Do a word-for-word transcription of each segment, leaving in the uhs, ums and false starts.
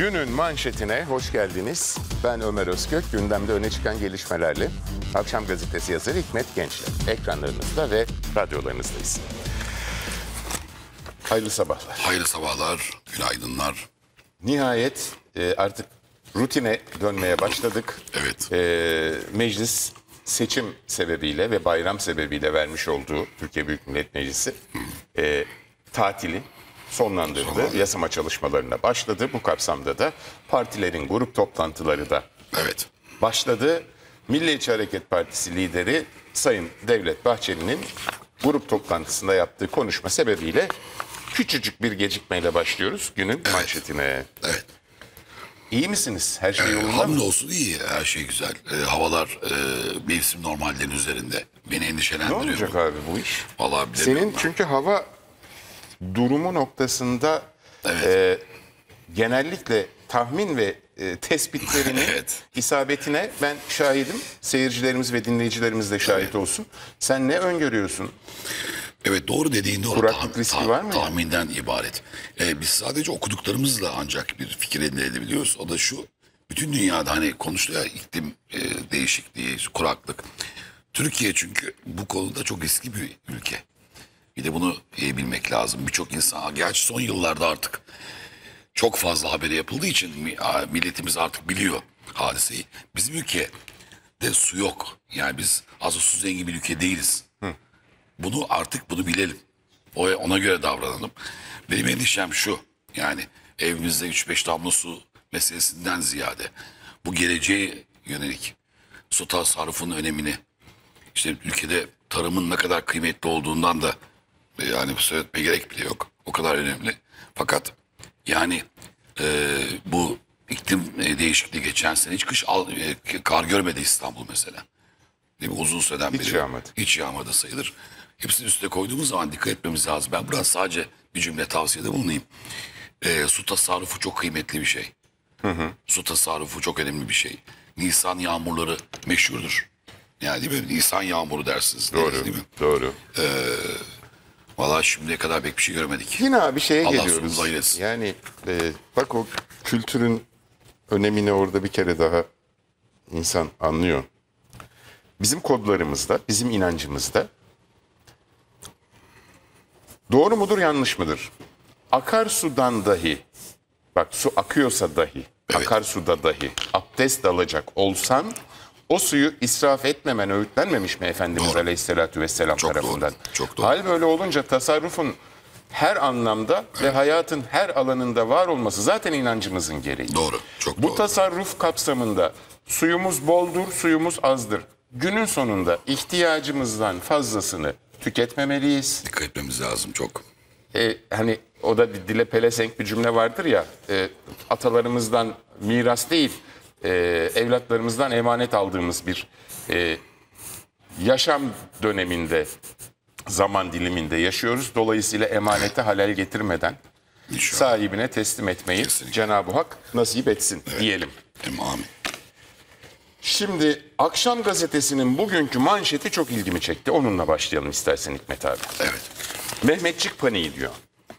Günün manşetine hoş geldiniz. Ben Ömer Özkök. Gündemde öne çıkan gelişmelerle Akşam Gazetesi yazarı Hikmet Gençler. Ekranlarınızda ve radyolarınızdayız. Hayırlı sabahlar. Hayırlı sabahlar, günaydınlar. Nihayet e, artık rutine dönmeye başladık. Evet. E, meclis seçim sebebiyle ve bayram sebebiyle vermiş olduğu Türkiye Büyük Millet Meclisi e, tatili sonlandırdı. Sonlandırdı. Yasama çalışmalarına başladı. Bu kapsamda da partilerin grup toplantıları da Evet. başladı. Milliyetçi Hareket Partisi lideri Sayın Devlet Bahçeli'nin grup toplantısında yaptığı konuşma sebebiyle küçücük bir gecikmeyle başlıyoruz günün Evet. manşetine. Evet. İyi misiniz? Her şey Ee, yolunda mı? hamdolsun iyi, her şey güzel. Ee, havalar e, mevsim normallerin üzerinde. Beni Ne endişelendiriyor. olacak abi bu iş? Vallahi bilemiyorum. Senin çünkü hava durumu noktasında Evet. e, genellikle tahmin ve e, tespitlerinin Evet. isabetine ben şahidim. Seyircilerimiz ve dinleyicilerimiz de şahit Evet. olsun. Sen ne öngörüyorsun? Evet, doğru dediğin doğru. Kuraklık riski var mı? Tahminden ibaret. Ee, biz sadece okuduklarımızla ancak bir fikir elde edebiliyoruz. O da şu: bütün dünyada hani konuşuluyor ya, iklim e, değişikliği, kuraklık. Türkiye çünkü bu konuda çok riskli bir ülke. Bir de bunu iyi bilmek lazım. Birçok insan, gerçi son yıllarda artık çok fazla haberi yapıldığı için mi- a- milletimiz artık biliyor hadiseyi. Bizim ülkede su yok. Yani biz az su zengin bir ülke değiliz. Bunu artık bunu bilelim. O- Ona göre davranalım. Benim endişem şu: yani evimizde üç beş damla su meselesinden ziyade bu geleceğe yönelik su tasarrufunun önemini, işte ülkede tarımın ne kadar kıymetli olduğundan da e, yani bu söyletmeye gerek bile yok. O kadar önemli. Fakat yani e, bu iklim e, değişikliği geçen sene hiç kış al, e, kar görmedi İstanbul mesela. Değil mi? Uzun süreden Hiç beri. yağmadı. Hiç yağmadı sayılır. Hepsini üstüne koyduğumuz zaman dikkat etmemiz lazım. Ben burada sadece bir cümle tavsiyede bulunayım. E, su tasarrufu çok kıymetli bir şey. Hı hı. Su tasarrufu çok önemli bir şey. Nisan yağmurları meşhurdur. Yani değil mi? Nisan yağmuru dersiniz. Doğru, deriz, değil mi? doğru. Valla şimdiye kadar pek bir şey görmedik. Yine abi şeye Allah geliyoruz. sonumuzu hayır etsin. Yani e, bak o kültürün önemini orada bir kere daha insan anlıyor. Bizim kodlarımızda, bizim inancımızda doğru mudur yanlış mıdır? Akarsudan dahi, bak su akıyorsa dahi, Evet. akarsuda dahi abdest alacak olsan o suyu israf etmemen öğütlenmemiş mi Efendimiz Doğru. Aleyhisselatü Vesselam Çok tarafından? doğru, çok doğru. Hal böyle olunca tasarrufun her anlamda ve hayatın her alanında var olması zaten inancımızın gereği. Doğru, çok Bu doğru. tasarruf kapsamında suyumuz boldur, suyumuz azdır. Günün sonunda ihtiyacımızdan fazlasını tüketmemeliyiz. Dikkat etmemiz lazım çok. E, hani o da bir dile pelesenk bir cümle vardır ya, e, atalarımızdan miras değil, e, evlatlarımızdan emanet aldığımız bir e, yaşam döneminde, zaman diliminde yaşıyoruz. Dolayısıyla emanete halel getirmeden İnşallah. sahibine teslim etmeyi Kesinlikle. Cenab-ı Hak nasip etsin diyelim. Hem amin. Şimdi Akşam Gazetesi'nin bugünkü manşeti çok ilgimi çekti. Onunla başlayalım istersen Hikmet abi. Evet. Mehmetçik paniği diyor.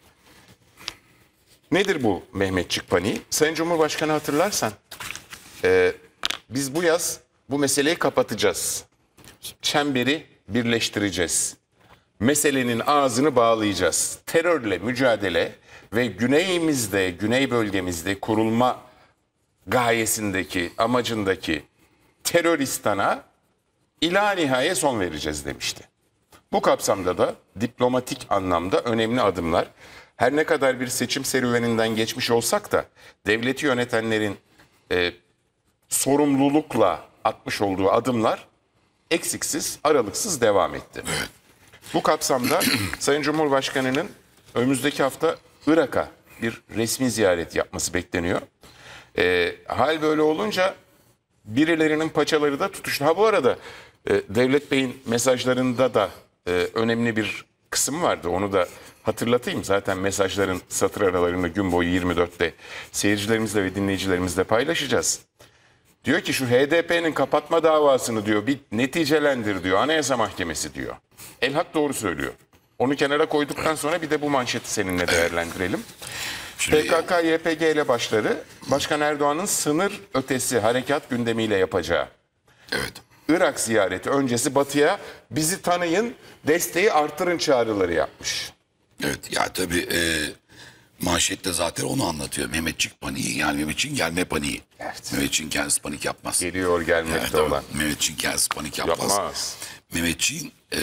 Nedir bu Mehmetçik paniği? Sayın Cumhurbaşkanı hatırlarsan e, biz bu yaz bu meseleyi kapatacağız. Çemberi birleştireceğiz. Meselenin ağzını bağlayacağız. Terörle mücadele ve güneyimizde, güney bölgemizde kurulma gayesindeki, amacındaki teröristana ila nihaye son vereceğiz demişti. Bu kapsamda da diplomatik anlamda önemli adımlar, her ne kadar bir seçim serüveninden geçmiş olsak da devleti yönetenlerin e, sorumlulukla atmış olduğu adımlar eksiksiz, aralıksız devam etti. Bu kapsamda Sayın Cumhurbaşkanı'nın önümüzdeki hafta Irak'a bir resmi ziyaret yapması bekleniyor. E, hal böyle olunca birilerinin paçaları da tutuştu. Ha bu arada e, Devlet Bey'in mesajlarında da e, önemli bir kısım vardı. Onu da hatırlatayım. Zaten mesajların satır aralarını gün boyu yirmi dörtte seyircilerimizle ve dinleyicilerimizle paylaşacağız. Diyor ki şu H D P'nin kapatma davasını diyor bir neticelendir diyor. Anayasa Mahkemesi diyor. Elhak doğru söylüyor. Onu kenara koyduktan sonra bir de bu manşeti seninle değerlendirelim. Şimdi, P K K Y P G ile başları Başkan Erdoğan'ın sınır ötesi harekat gündemiyle yapacağı. evet. Irak ziyareti öncesi Batı'ya bizi tanıyın, desteği artırın çağrıları yapmış. Evet ya tabii e, manşette zaten onu anlatıyor. Mehmetçik paniği, yani Mehmetçik'in gelme paniği. Evet. Mehmetçik'in kendisi panik yapmaz. Geliyor gelmekte Evet, olan. Mehmetçik'in kendisi panik yapmaz. Yapmaz. Mehmetçik'in e,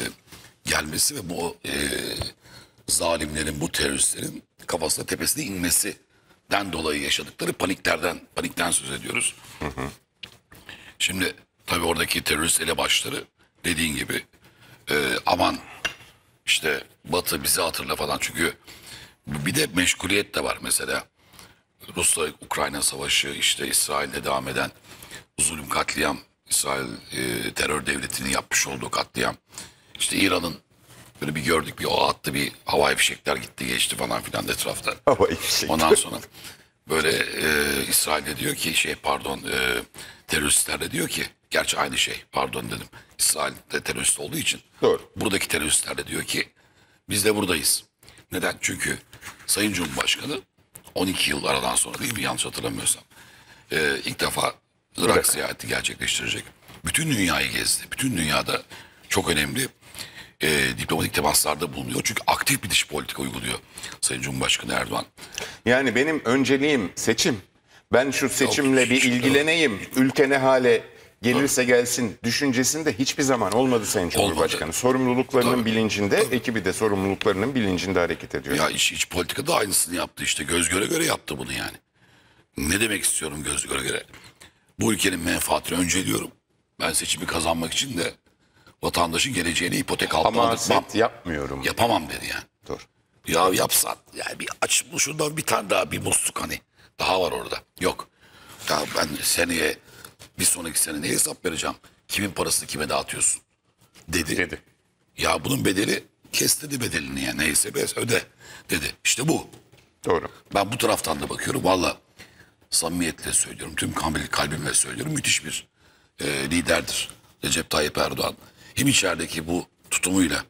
gelmesi ve bu e, zalimlerin, bu teröristlerin kafasına tepesine inmesinden dolayı yaşadıkları paniklerden, panikten söz ediyoruz. Hı hı. Şimdi tabii oradaki terörist elebaşları dediğin gibi e, aman işte Batı bizi hatırla falan, çünkü bir de meşguliyet de var mesela. Rusya-Ukrayna savaşı, işte İsrail'de devam eden zulüm, katliam, İsrail e, terör devletinin yapmış olduğu katliam. İşte İran'ın böyle bir gördük, bir o attı, bir havai fişekler gitti geçti falan filan etrafta. Havai fişek. Ondan sonra böyle e, İsrail'de diyor ki şey pardon e, teröristler de diyor ki, gerçi aynı şey pardon dedim. İsrail'de terörist olduğu için. Doğru. Buradaki teröristler de diyor ki biz de buradayız. Neden? Çünkü Sayın Cumhurbaşkanı on iki yıl aradan sonra, değil mi, yanlış hatırlamıyorsam, e, ilk defa Irak Irak. seyahati gerçekleştirecek. Bütün dünyayı gezdi. Bütün dünyada çok önemli e, diplomatik temaslarda bulunuyor. Çünkü aktif bir dış politika uyguluyor Sayın Cumhurbaşkanı Erdoğan. Yani benim önceliğim seçim. Ben şu seçimle Yok, bir hiç- ilgileneyim. Ülke ne hale gelirse gelsin düşüncesinde hiçbir zaman olmadı Sayın Cumhurbaşkanı. Olmadı. Sorumluluklarının Tabii. bilincinde, ekibi de sorumluluklarının bilincinde hareket ediyor. Ya iç, iç politikada aynısını yaptı işte. Göz göre göre yaptı bunu yani. Ne demek istiyorum göz göre göre? Bu ülkenin menfaatini önceliyorum. Ben seçimi kazanmak için de vatandaşın geleceğini ipotek altına Ama alırmam. set yapmıyorum. Yapamam dedi yani. Dur. Ya yapsan, yani bir aç bu şundan bir tane daha, bir musluk hani. Daha var orada. Yok. Ya ben seneye, bir sonraki sene ne hesap vereceğim? Kimin parasını kime dağıtıyorsun? Dedi. Dedi. Ya bunun bedeli, kes dedi bedelini, yani neyse bez öde dedi. İşte bu. Doğru. Ben bu taraftan da bakıyorum. Valla samimiyetle söylüyorum. Tüm kalbim- kalbimle söylüyorum. Müthiş bir e, liderdir Recep Tayyip Erdoğan. Hem içerideki bu tutumuyla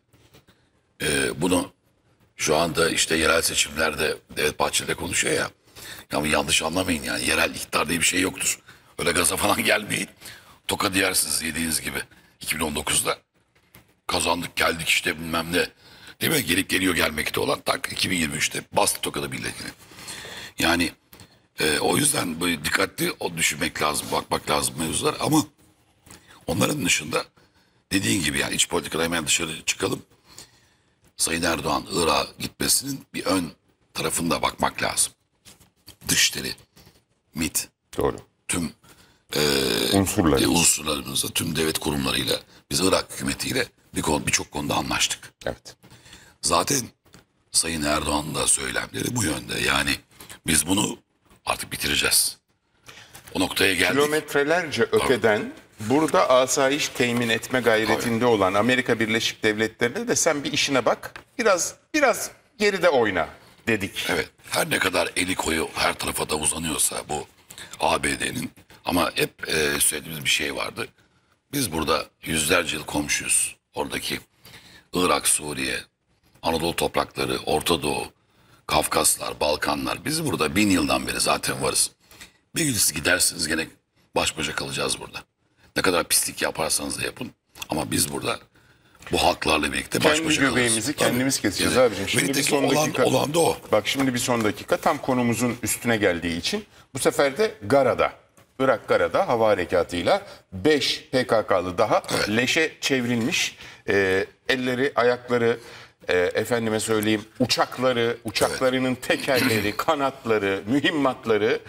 e, bunu şu anda işte yerel seçimlerde Devlet Bahçeli konuşuyor ya. Ya yanlış anlamayın, yani yerel iktidar diye bir şey yoktur. Öyle gaza falan gelmeyin. Tokadı yersiniz yediğiniz gibi. iki bin on dokuzda kazandık geldik işte bilmem ne. Değil mi? Gelip geliyor gelmekte olan tak iki bin yirmi üçte bastı tokadı milletvekili. Yani e, o yüzden böyle dikkatli o düşünmek lazım, bakmak lazım mevzular, ama onların dışında dediğin gibi yani iç politikada hemen dışarı çıkalım. Sayın Erdoğan Irak'a gitmesinin bir ön tarafında bakmak lazım. Dışişleri, MİT, Doğru. tüm Unsurlar. e, unsurlarımızla, tüm devlet kurumlarıyla, biz Irak hükümetiyle bir konu, birçok konuda anlaştık. Evet. Zaten Sayın Erdoğan'ın da söylemleri bu yönde. Yani biz bunu artık bitireceğiz. O noktaya geldik. Kilometrelerce öteden burada asayiş temin etme gayretinde olan Amerika Birleşik Devletleri'ne de sen bir işine bak, biraz biraz geride oyna dedik. Evet. Her ne kadar eli koyu her tarafa da uzanıyorsa bu A B D'nin, ama hep e, söylediğimiz bir şey vardı. Biz burada yüzlerce yıl komşuyuz. Oradaki Irak, Suriye, Anadolu toprakları, Orta Doğu, Kafkaslar, Balkanlar. Biz burada bin yıldan beri zaten varız. Bir gün siz gidersiniz gene baş başa kalacağız burada. Ne kadar pislik yaparsanız da yapın. Ama biz burada bu halklarla birlikte baş Kendi başa kalırız. göbeğimizi Tabii. kendimiz keseceğiz Yani abicim. Şimdi bir Benimdeki son olan, dakika. olan da o. Bak şimdi bir son dakika tam konumuzun üstüne geldiği için bu sefer de Gara'da, Irak Gara'da hava harekatıyla beş P K K'lı daha Evet. leşe çevrilmiş. Ee, elleri, ayakları, e, efendime söyleyeyim uçakları, uçaklarının tekerleri, kanatları, mühimmatları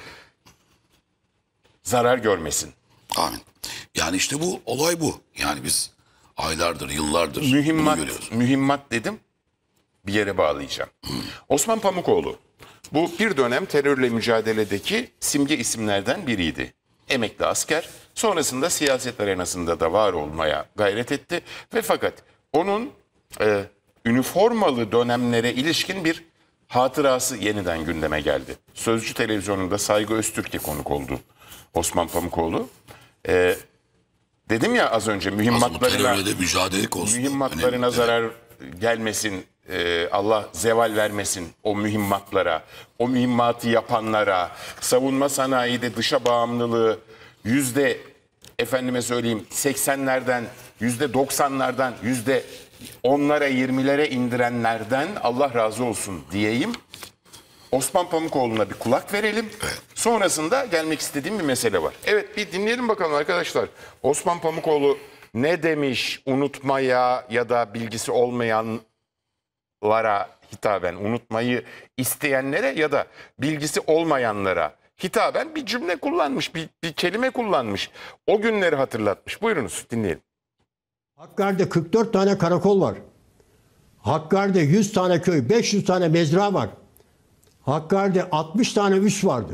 zarar görmesin. Amin. Yani işte bu olay bu. Yani biz aylardır, yıllardır bunu Mühimmat, görüyoruz. mühimmat dedim, bir yere bağlayacağım. Osman Pamukoğlu, bu bir dönem terörle mücadeledeki simge isimlerden biriydi. Emekli asker, sonrasında siyaset arenasında da var olmaya gayret etti. Ve fakat onun e, üniformalı dönemlere ilişkin bir hatırası yeniden gündeme geldi. Sözcü televizyonunda Saygı Öztürk'e konuk oldu Osman Pamukoğlu. E, dedim ya az önce Aslında bu mühimmatlarına... terörle de mücadele konusunda. Mühimmatlarına önemli. zarar gelmesin e, Allah zeval vermesin o mühimmatlara, o mühimmatı yapanlara, savunma sanayide dışa bağımlılığı yüzde efendime söyleyeyim seksenlerden, yüzde doksanlardan, yüzde onlara, yirmilere indirenlerden Allah razı olsun diyeyim. Osman Pamukoğlu'na bir kulak verelim. Sonrasında gelmek istediğim bir mesele var. Evet, bir dinleyelim bakalım arkadaşlar. Osman Pamukoğlu ne demiş unutmaya ya da bilgisi olmayanlara hitaben, unutmayı isteyenlere ya da bilgisi olmayanlara hitaben bir cümle kullanmış, bir, bir kelime kullanmış. O günleri hatırlatmış. Buyurunuz, dinleyelim. Hakkari'de kırk dört tane karakol var. Hakkari'de yüz tane köy, beş yüz tane mezra var. Hakkari'de altmış tane üs vardı.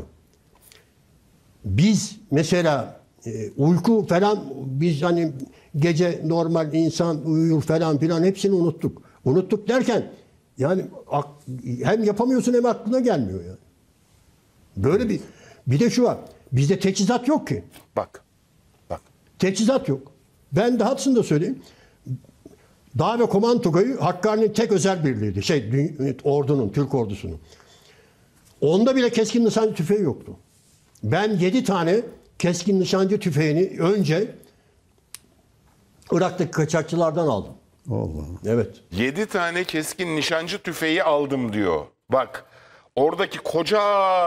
Biz mesela e, uyku falan, biz hani gece normal insan uyur falan filan hepsini unuttuk. Unuttuk derken yani ak, hem yapamıyorsun hem aklına gelmiyor yani. Böyle bir bir de şu var. Bizde teçhizat yok ki. Bak. Bak. Teçhizat yok. Ben dahatsını da söyleyeyim. Dağ ve Komando Tugayı Hakkari'nin tek özel birliğiydi. Şey, ordunun, Türk ordusunun. Onda bile keskin nişancı tüfeği yoktu. Ben yedi tane keskin nişancı tüfeğini önce Irak'taki kaçakçılardan aldım. Allah. Evet. Yedi tane keskin nişancı tüfeği aldım diyor. Bak, oradaki koca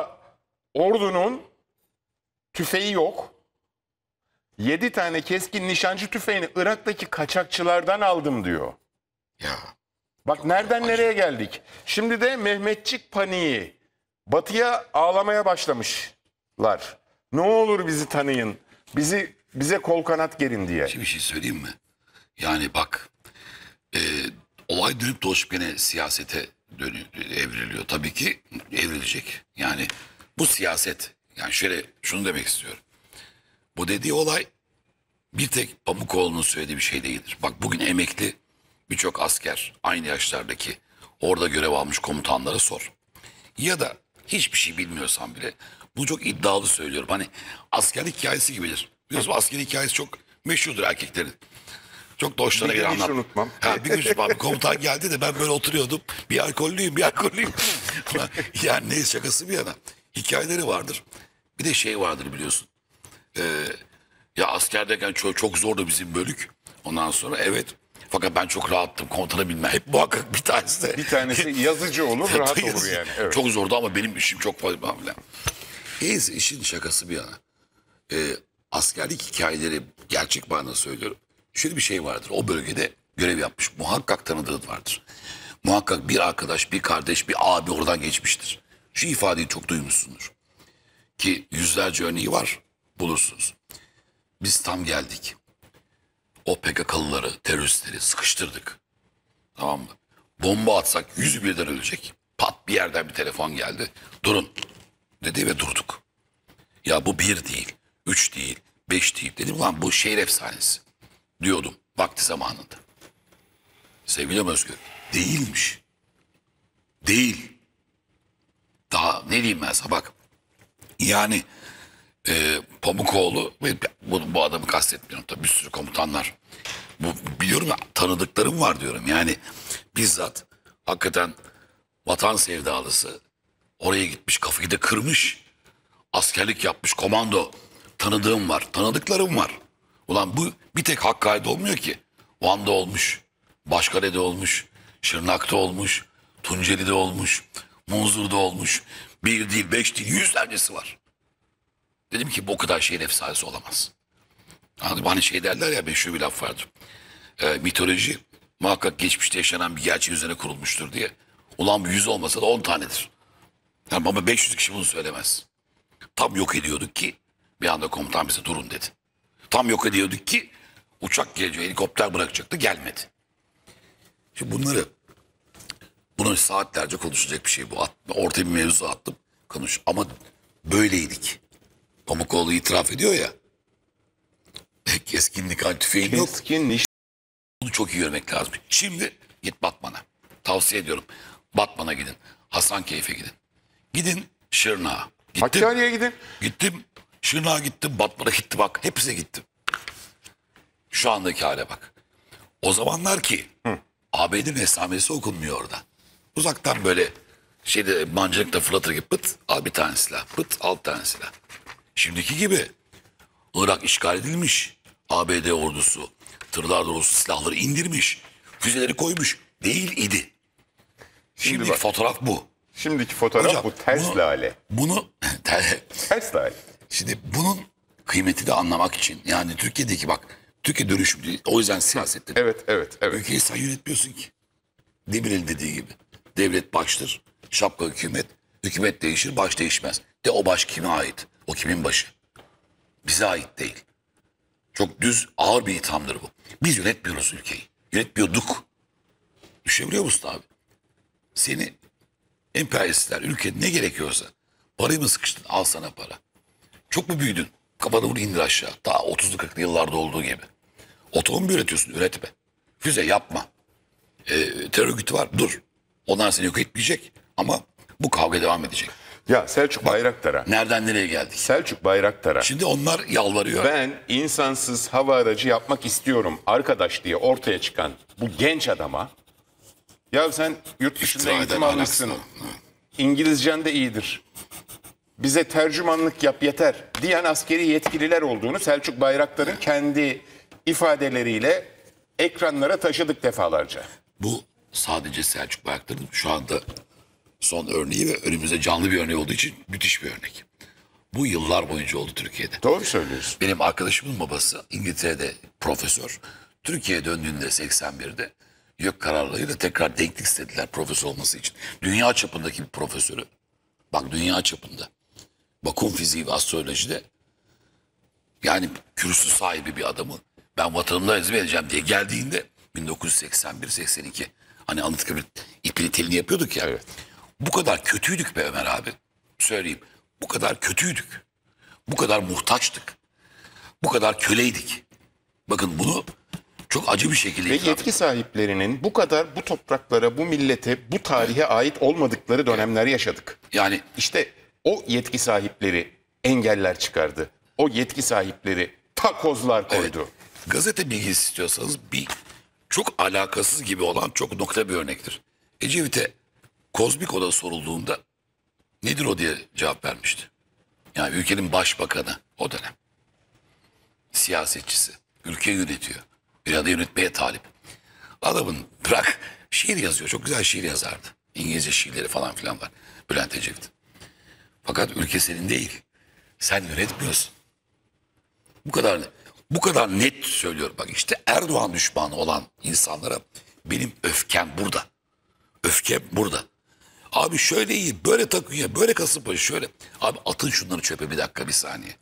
ordunun tüfeği yok. Yedi tane keskin nişancı tüfeğini Irak'taki kaçakçılardan aldım diyor. Ya. Bak nereden nereye geldik. Şimdi de Mehmetçik paniği. Batı'ya ağlamaya başlamışlar. Ne olur bizi tanıyın. Bizi bize kol kanat gerin diye. Şimdi bir şey söyleyeyim mi? Yani bak, e, olay dönüp dolaşıp gene siyasete dönüyor, evriliyor. Tabii ki evrilecek. Yani bu siyaset. Yani şöyle şunu demek istiyorum. Bu dediği olay bir tek Pamukoğlu'nun söylediği bir şey değildir. Bak bugün emekli birçok asker, aynı yaşlardaki orada görev almış komutanlara sor. Ya da hiçbir şey bilmiyorsan bile bunu çok iddialı söylüyorum. Hani askerlik hikayesi gibidir. Biliyorsun askerlik hikayesi çok meşhurdur erkeklerin. Çok da hoşlarına Bir gün göre hiç anlat. unutmam. Ha, bir gün bir komutan geldi de ben böyle oturuyordum. Bir alkollüyüm, bir alkollüyüm. Yani neyse, şakası bir yana. Hikayeleri vardır. Bir de şey vardır biliyorsun. Ee, ya askerdeyken çok, çok zordu bizim bölük. Ondan sonra evet. Fakat ben çok rahattım. Komutanı bilmem. Hep muhakkak bir tanesi de. Bir tanesi yazıcı olur, rahat olur yani. Evet. Çok zordu ama benim işim çok fazla falan. Neyse, işin şakası bir yana. Ee, askerlik hikayeleri gerçek manada söylüyorum. Şöyle bir şey vardır. O bölgede görev yapmış. Muhakkak tanıdığı vardır. Muhakkak bir arkadaş, bir kardeş, bir abi oradan geçmiştir. Şu ifadeyi çok duymuşsundur. Ki yüzlerce örneği var. Bulursunuz. Biz tam geldik. O P K K'lıları, teröristleri sıkıştırdık. Tamam mı? Bomba atsak yüzü birden ölecek. Pat bir yerden bir telefon geldi. Durun dedi ve durduk. Ya bu bir değil, üç değil, beş değil. Dedim lan bu şehir efsanesi. Diyordum vakti zamanında. Sevgili Özgür, değilmiş. Değil. Daha ne diyeyim ben sana bak. Yani e, Pamukoğlu ve bu, bu adamı kastetmiyorum tabii, bir sürü komutanlar. Bu biliyorum ya, tanıdıklarım var diyorum. Yani bizzat hakikaten vatan sevdalısı, oraya gitmiş, kafayı da kırmış, askerlik yapmış, komando, tanıdığım var, tanıdıklarım var. Ulan bu bir tek Hakkari'de olmuyor ki. Van'da olmuş, Başkale'de olmuş, Şırnak'ta olmuş, Tunceli'de olmuş, Munzur'da olmuş. Bir değil, beş değil, yüzlercesi var. Dedim ki bu kadar şeyin efsanesi olamaz. Yani hani şey derler ya, meşhur bir laf vardır. Ee, mitoloji muhakkak geçmişte yaşanan bir gerçeğin üzerine kurulmuştur diye. Ulan bu yüz olmasa da on tanedir. Yani ama beş yüz kişi bunu söylemez. Tam yok ediyorduk ki bir anda komutan bize durun dedi. Tam yok ediyorduk ki uçak gelecek, helikopter bırakacaktı, gelmedi. Şimdi bunları, bunu saatlerce konuşacak bir şey bu. At, ortaya bir mevzu attım, konuş. Ama böyleydik. Pamukoğlu itiraf ediyor ya. Keskinlik hani tüfeğin yok. Keskin niş. Bunu çok iyi görmek lazım. Şimdi git Batman'a. Tavsiye ediyorum. Batman'a gidin. Hasankeyf'e gidin. Gidin Şırnak'a. Gittim. Hakkari'ye gidin. Gittim. Şırnak'a gittim. Batman'a gittim. Bak hepsine gittim. Şu andaki hale bak. O zamanlar ki Hı. A B D'nin esamesi okunmuyor orada. Uzaktan böyle şeyde mancınıkla fırlatır gibi pıt al bir tane silah. Pıt al bir tane silah. Şimdiki gibi Irak işgal edilmiş. A B D ordusu tırlar dolusu silahları indirmiş. Füzeleri koymuş. Değil idi. Şimdiki bak. fotoğraf bu. Şimdiki fotoğraf Hocam, bu ters bunu- lale. Bunu Ters lale. şimdi bunun kıymetini anlamak için yani Türkiye'deki bak Türkiye dönüşüm değil. O yüzden siyasette. Evet, evet, evet. Ülkeyi sen yönetmiyorsun ki. Demirel'in dediği gibi. Devlet baştır. Şapka hükümet. Hükümet değişir, baş değişmez. De o baş kime ait? O kimin başı? Bize ait değil. Çok düz, ağır bir ithamdır bu. Biz yönetmiyoruz ülkeyi. Yönetmiyorduk. Düşünebiliyor musun abi? Seni emperyalistler ülkede ne gerekiyorsa parayı mı sıkıştın? Al sana para. Çok mu büyüdün? Kafanı vur indir aşağı. Daha otuzlu kırklı yıllarda olduğu gibi. Otomobil üretiyorsun, üretme. Füze yapma. Ee, terör örgütü var, dur. Onlar seni yok etmeyecek ama bu kavga devam edecek. Ya Selçuk Bayraktar'a. Nereden nereye geldik? Selçuk Bayraktar'a. Şimdi onlar yalvarıyor. Ben insansız hava aracı yapmak istiyorum arkadaş diye ortaya çıkan bu genç adama, ya sen yurt dışında İftira eğitim eden almışsın, anasını. İngilizcen de iyidir, bize tercümanlık yap yeter diyen askeri yetkililer olduğunu Selçuk Bayraktar'ın kendi ifadeleriyle ekranlara taşıdık defalarca. Bu sadece Selçuk Bayraktar'ın şu anda son örneği ve önümüzde canlı bir örneği olduğu için müthiş bir örnek. Bu yıllar boyunca oldu Türkiye'de. Doğru söylüyorsun. Benim arkadaşımın babası İngiltere'de profesör. Türkiye'ye döndüğünde seksen birde YÖK kararlarıyla tekrar denklik istediler profesör olması için. Dünya çapındaki bir profesörü. Bak dünya çapında. Vakum fiziği ve astrolojide yani kürsü sahibi bir adamı ben vatanımda hizmet edeceğim diye geldiğinde bin dokuz yüz seksen bir seksen iki hani Anıtkabir ipini telini yapıyorduk ya. Evet. Bu kadar kötüydük be Ömer abi. Söyleyeyim. Bu kadar kötüydük. Bu kadar muhtaçtık. Bu kadar köleydik. Bakın bunu çok acı bir şekilde Ve itiraf yetki sahiplerinin bu kadar bu topraklara, bu millete, bu tarihe ait olmadıkları dönemler yaşadık. yani İşte o yetki sahipleri engeller çıkardı. O yetki sahipleri takozlar koydu. gazete bilgisi istiyorsanız bir çok alakasız gibi olan çok nokta bir örnektir. Ecevit'e kozmik oda sorulduğunda nedir o diye cevap vermişti. Yani ülkenin başbakanı o dönem. Siyasetçisi. Ülkeyi yönetiyor. Bir ya da yönetmeye talip. Adamın bırak şiir yazıyor. Çok güzel şiir yazardı. İngilizce şiirleri falan filan var. Bülent Ecevit. Fakat ülke senin değil. Sen yönetmiyorsun. Bu kadar bu kadar net söylüyorum. Bak işte Erdoğan düşmanı olan insanlara benim öfkem burada. Öfkem burada. Abi şöyle iyi, böyle takıyor, böyle Kasımpaşa şöyle. Abi atın şunları çöpe bir dakika, bir saniye.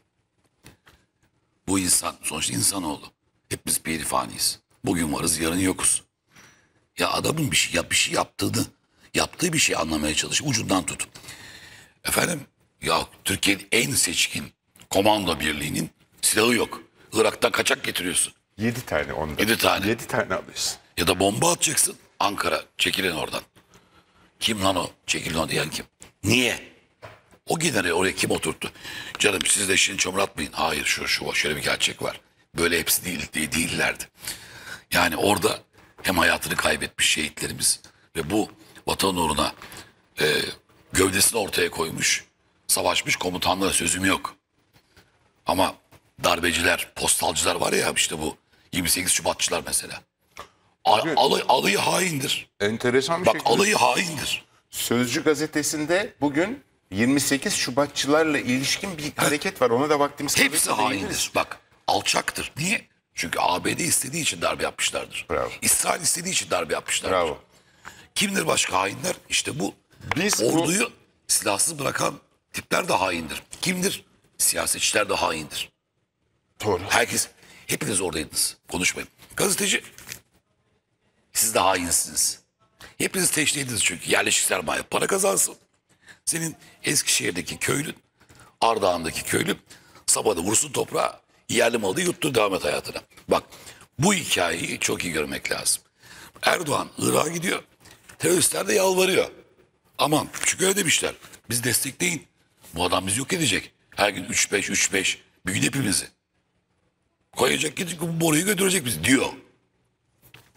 Bu insan, sonuçta insanoğlu. Hepimiz bir faniyiz. Bugün varız, yarın yokuz. Ya adamın bir şey, ya bir şey yaptığını, yaptığı bir şey anlamaya çalış, ucundan tut. Efendim, ya Türkiye'nin en seçkin komando birliğinin silahı yok. Irak'tan kaçak getiriyorsun. Yedi tane onda. Yedi tane. Yedi tane alıyorsun. Ya da bomba atacaksın. Ankara, çekilin oradan. Kim lan o? Çekilin o diyen kim? Niye? O generali oraya kim oturttu? Canım siz de işini çamur atmayın. Hayır şu şu şöyle bir gerçek var. Böyle hepsi değil, değil değillerdi. Yani orada hem hayatını kaybetmiş şehitlerimiz ve bu vatan uğruna e, gövdesini ortaya koymuş, savaşmış komutanlara sözüm yok. Ama darbeciler, postalcılar var ya işte bu yirmi sekiz Şubatçılar mesela. A- alay, alayı haindir. Enteresan bir Bak şekilde. alayı haindir. Sözcü gazetesinde bugün yirmi sekiz Şubatçılarla ilişkin bir hareket var. Ona da vaktimiz Hepsi kalırsa değiniriz. haindir. Bak alçaktır. Niye? Çünkü A B D istediği için darbe yapmışlardır. Bravo. İsrail istediği için darbe yapmışlardır. Bravo. Kimdir başka hainler? İşte bu. Biz bu- Orduyu silahsız bırakan tipler de haindir. Kimdir? Siyasetçiler de haindir. Doğru. Herkes, hepiniz oradaydınız. Konuşmayın. Gazeteci, siz de hainsiniz. Hepiniz teşneydiniz çünkü yerleşik sermaye para kazansın. Senin Eskişehir'deki köylün, Ardahan'daki köylün sabahda vursun toprağa, yerli malı yuttur devam et hayatına. Bak bu hikayeyi çok iyi görmek lazım. Erdoğan Irak'a gidiyor. Teröristler de yalvarıyor. Aman çünkü öyle demişler. Biz destekleyin. Bu adam bizi yok edecek. Her gün üç beş üç beş bir gün hepimizi. Koyacak gidecek bu boruyu götürecek bizi diyor.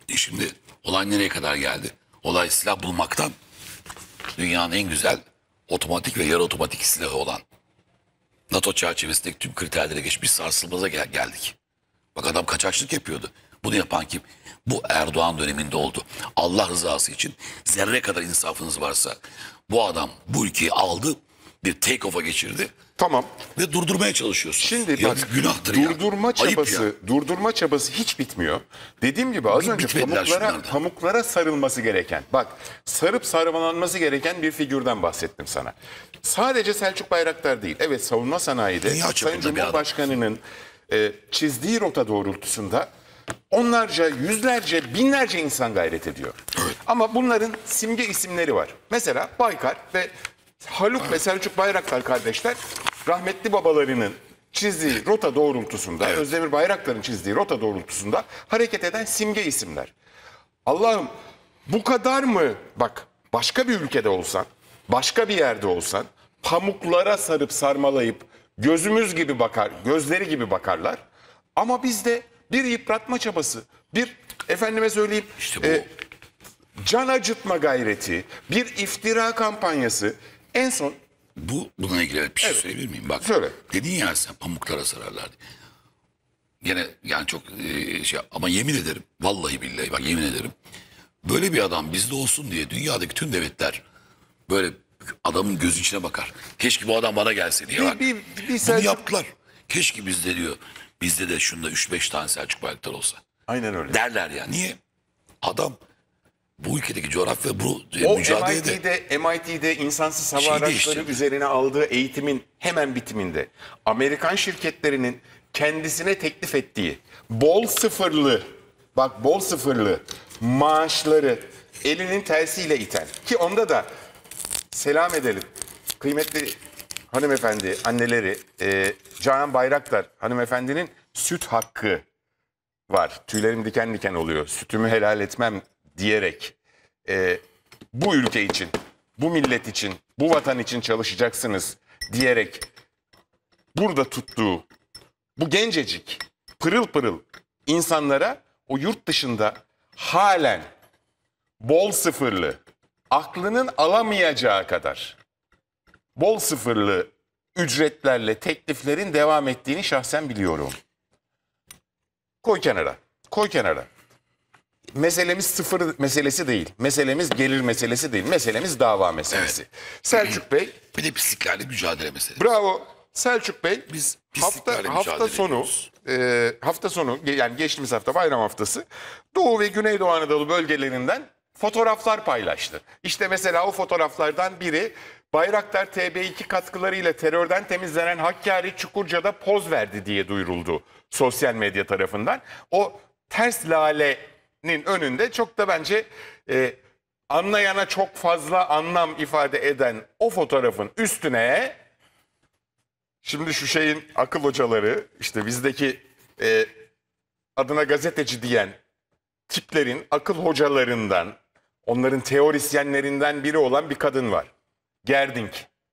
E şimdi olay nereye kadar geldi? Olay silah bulmaktan dünyanın en güzel otomatik ve yarı otomatik silahı olan NATO çerçevesindeki tüm kriterlere geçmiş sarsılmaza gel geldik. Bak adam kaçakçılık yapıyordu. Bunu yapan kim? Bu Erdoğan döneminde oldu. Allah rızası için zerre kadar insafınız varsa bu adam bu ülkeyi aldı, bir take off'a geçirdi. Tamam. Ve durdurmaya çalışıyorsun. Şimdi ya, bak, günahtır durdurma ya. çabası, durdurma çabası hiç bitmiyor. Dediğim gibi az Bir önce bitmediler pamuklara, şunlardan. pamuklara sarılması gereken, bak sarıp sarmalanması gereken bir figürden bahsettim sana. Sadece Selçuk Bayraktar değil. Evet, savunma sanayide Dünya Sayın çapında bir adam. Cumhurbaşkanı'nın e, çizdiği rota doğrultusunda onlarca, yüzlerce, binlerce insan gayret ediyor. Evet. Ama bunların simge isimleri var. Mesela Baykar ve Haluk ve Selçuk Bayraktar kardeşler rahmetli babalarının çizdiği rota doğrultusunda, Evet. Özdemir Bayraktar'ın çizdiği rota doğrultusunda hareket eden simge isimler. Allah'ım bu kadar mı? Bak başka bir ülkede olsan, başka bir yerde olsan pamuklara sarıp sarmalayıp gözümüz gibi bakar, gözleri gibi bakarlar. Ama bizde bir yıpratma çabası, bir efendime söyleyeyim İşte bu. e, can acıtma gayreti, bir iftira kampanyası. En son Bu buna ilgili bir şey Evet. söyleyebilir miyim? Bak, Söyle. dedin ya sen pamuklara sararlardı. Gene yani çok e, şey ama yemin ederim vallahi billahi bak yemin ederim böyle bir adam bizde olsun diye dünyadaki tüm devletler böyle adamın göz içine bakar. Keşke bu adam bana gelse diye Bir- bak. bir- bir Bunu Selçuk- yaptılar. Keşke bizde diyor. Bizde de şunda üç beş tane Selçuk Bayraktar olsa. aynen öyle. Derler ya. Niye? Adam bu ülkedeki coğrafya bu e, O mücadelede. M I T'de, M I T'de insansız hava Şey araçları değiştirdi. üzerine aldığı eğitimin hemen bitiminde Amerikan şirketlerinin kendisine teklif ettiği bol sıfırlı, bak bol sıfırlı maaşları elinin tersiyle iten ki onda da selam edelim kıymetli hanımefendi, anneleri e, Canan Bayraktar hanımefendinin süt hakkı var. Tüylerim diken diken oluyor. Sütümü helal etmem diyerek e, bu ülke için, bu millet için, bu vatan için çalışacaksınız diyerek burada tuttuğu bu gencecik, pırıl pırıl insanlara o yurt dışında halen bol sıfırlı, aklının alamayacağı kadar bol sıfırlı ücretlerle tekliflerin devam ettiğini şahsen biliyorum. Koy kenara, koy kenara. Meselemiz sıfır meselesi değil. Meselemiz gelir meselesi değil. Meselemiz dava meselesi. Selçuk Bey, Bir de pisliklerle mücadele meselesi. bravo. Selçuk Bey, Biz hafta pisliklerle hafta mücadele sonu ediyoruz. e, hafta sonu yani geçtiğimiz hafta bayram haftası Doğu ve Güneydoğu Anadolu bölgelerinden fotoğraflar paylaştı. İşte mesela o fotoğraflardan biri Bayraktar T B iki katkılarıyla terörden temizlenen Hakkari Çukurca'da poz verdi diye duyuruldu sosyal medya tarafından. O ters lalenin önünde çok da bence e, anlayana çok fazla anlam ifade eden o fotoğrafın üstüne şimdi şu şeyin akıl hocaları işte bizdeki e, adına gazeteci diyen tiplerin akıl hocalarından onların teorisyenlerinden biri olan bir kadın var. Gerding.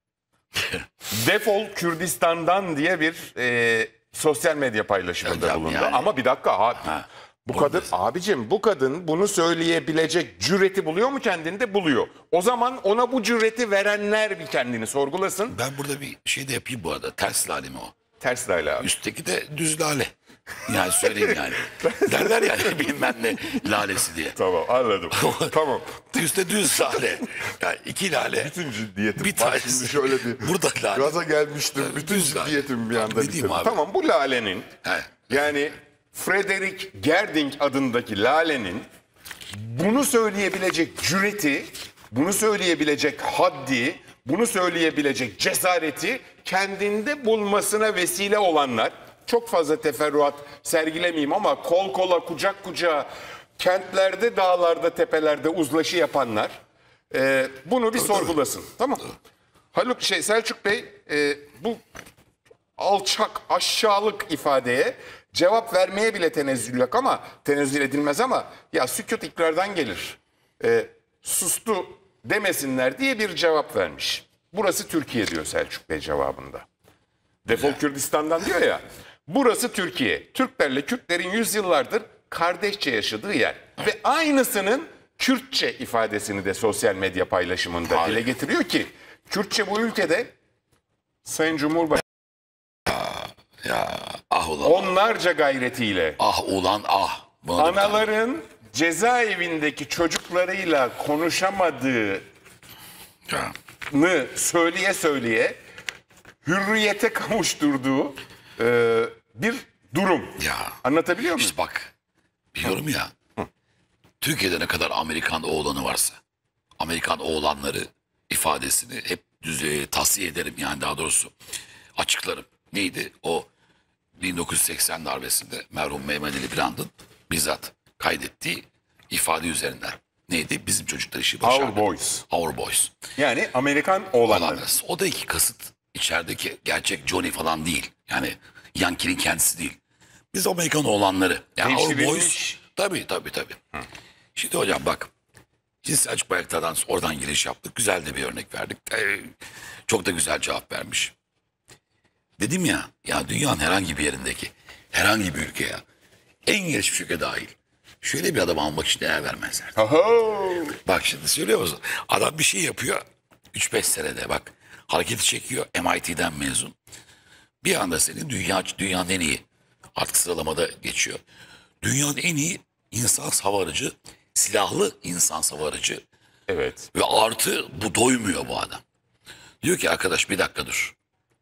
Defol Kürdistan'dan diye bir e, sosyal medya paylaşımında Hocam bulundu. yani. Ama bir dakika abi. Ha, Bu orada- kadın abicim bu kadın bunu söyleyebilecek cüreti buluyor mu kendinde? Buluyor. O zaman ona bu cüreti verenler bir kendini sorgulasın. Ben burada bir şey de yapayım bu arada. Ters lale mi o? Ters lale abi. Üstteki de düz lale. Yani söyleyeyim yani. Derler yani bilmem ne lalesi diye. Tamam anladım. Tamam. Üstte düz lale. Yani iki lale. Bütün ciddiyetim. Bir Bak tanesi. şimdi şöyle bir Burada lale. gaza gelmiştim. Bütün Düz lale. ciddiyetim bir anda Ne diyeyim bitirdi. abi? Tamam bu lalenin He. yani Frederick Gerding adındaki lalenin bunu söyleyebilecek cüreti, bunu söyleyebilecek haddi, bunu söyleyebilecek cesareti kendinde bulmasına vesile olanlar, çok fazla teferruat sergilemeyeyim ama kol kola, kucak kucağa, kentlerde, dağlarda, tepelerde uzlaşı yapanlar e, bunu bir sorgulasın. Tamam. Haluk şey Selçuk Bey e, bu alçak, aşağılık ifadeye cevap vermeye bile tenezzül yok ama tenezzül edilmez ama ya sükût ikrardan gelir. E, sustu demesinler diye bir cevap vermiş. Burası Türkiye diyor Selçuk Bey cevabında. Defol Kürdistan'dan diyor ya. Burası Türkiye. Türklerle Kürtlerin yüzyıllardır kardeşçe yaşadığı yer. Ve aynısının Kürtçe ifadesini de sosyal medya paylaşımında Harika. dile getiriyor ki Kürtçe bu ülkede Sayın Cumhurbaşkanı Ya ah ulan. onlarca gayretiyle Ah ulan ah. Buna da bir tane- anaların cezaevindeki çocuklarıyla konuşamadığını Ya. söyleye söyleye hürriyete kavuşturduğu e, bir durum. Ya. Anlatabiliyor muyum? İşte bak. Diyorum ya. Türkiye'de ne kadar Amerikan oğlanı varsa. Amerikan oğlanları ifadesini hep düz, tavsiye ederim yani daha doğrusu. Açıklarım. Neydi? O bin dokuz yüz seksen darbesinde merhum Mehmet Ali Birand'ın bizzat kaydettiği ifade üzerinden. Neydi? Bizim çocuklar işi başardı. Our boys. Our boys. Yani Amerikan oğlanları. Olanlar. O da iki kasıt. İçerideki gerçek Johnny falan değil. Yani Yankee'nin kendisi değil. Biz Amerikan oğlanları. Yani Our Devşirilmiş. boys. Tabii tabii tabii. Şimdi hocam bak. Biz Selçuk Bayraktar'dan oradan giriş yaptık. Güzel de bir örnek verdik. Ee, çok da güzel cevap vermiş. Dedim ya, ya dünyanın herhangi bir yerindeki, herhangi bir ülkeye, en gelişmiş ülke dahil, şöyle bir adam almak için değer vermezler. Oho. Bak şimdi söylüyor musun? Adam bir şey yapıyor, üç beş senede bak, hareketi çekiyor, M I T'den mezun. Bir anda senin dünya, dünyanın en iyi, artık sıralamada geçiyor. Dünyanın en iyi insan savarıcı, silahlı insan savarıcı Evet. ve artı bu doymuyor bu adam. Diyor ki arkadaş bir dakika dur.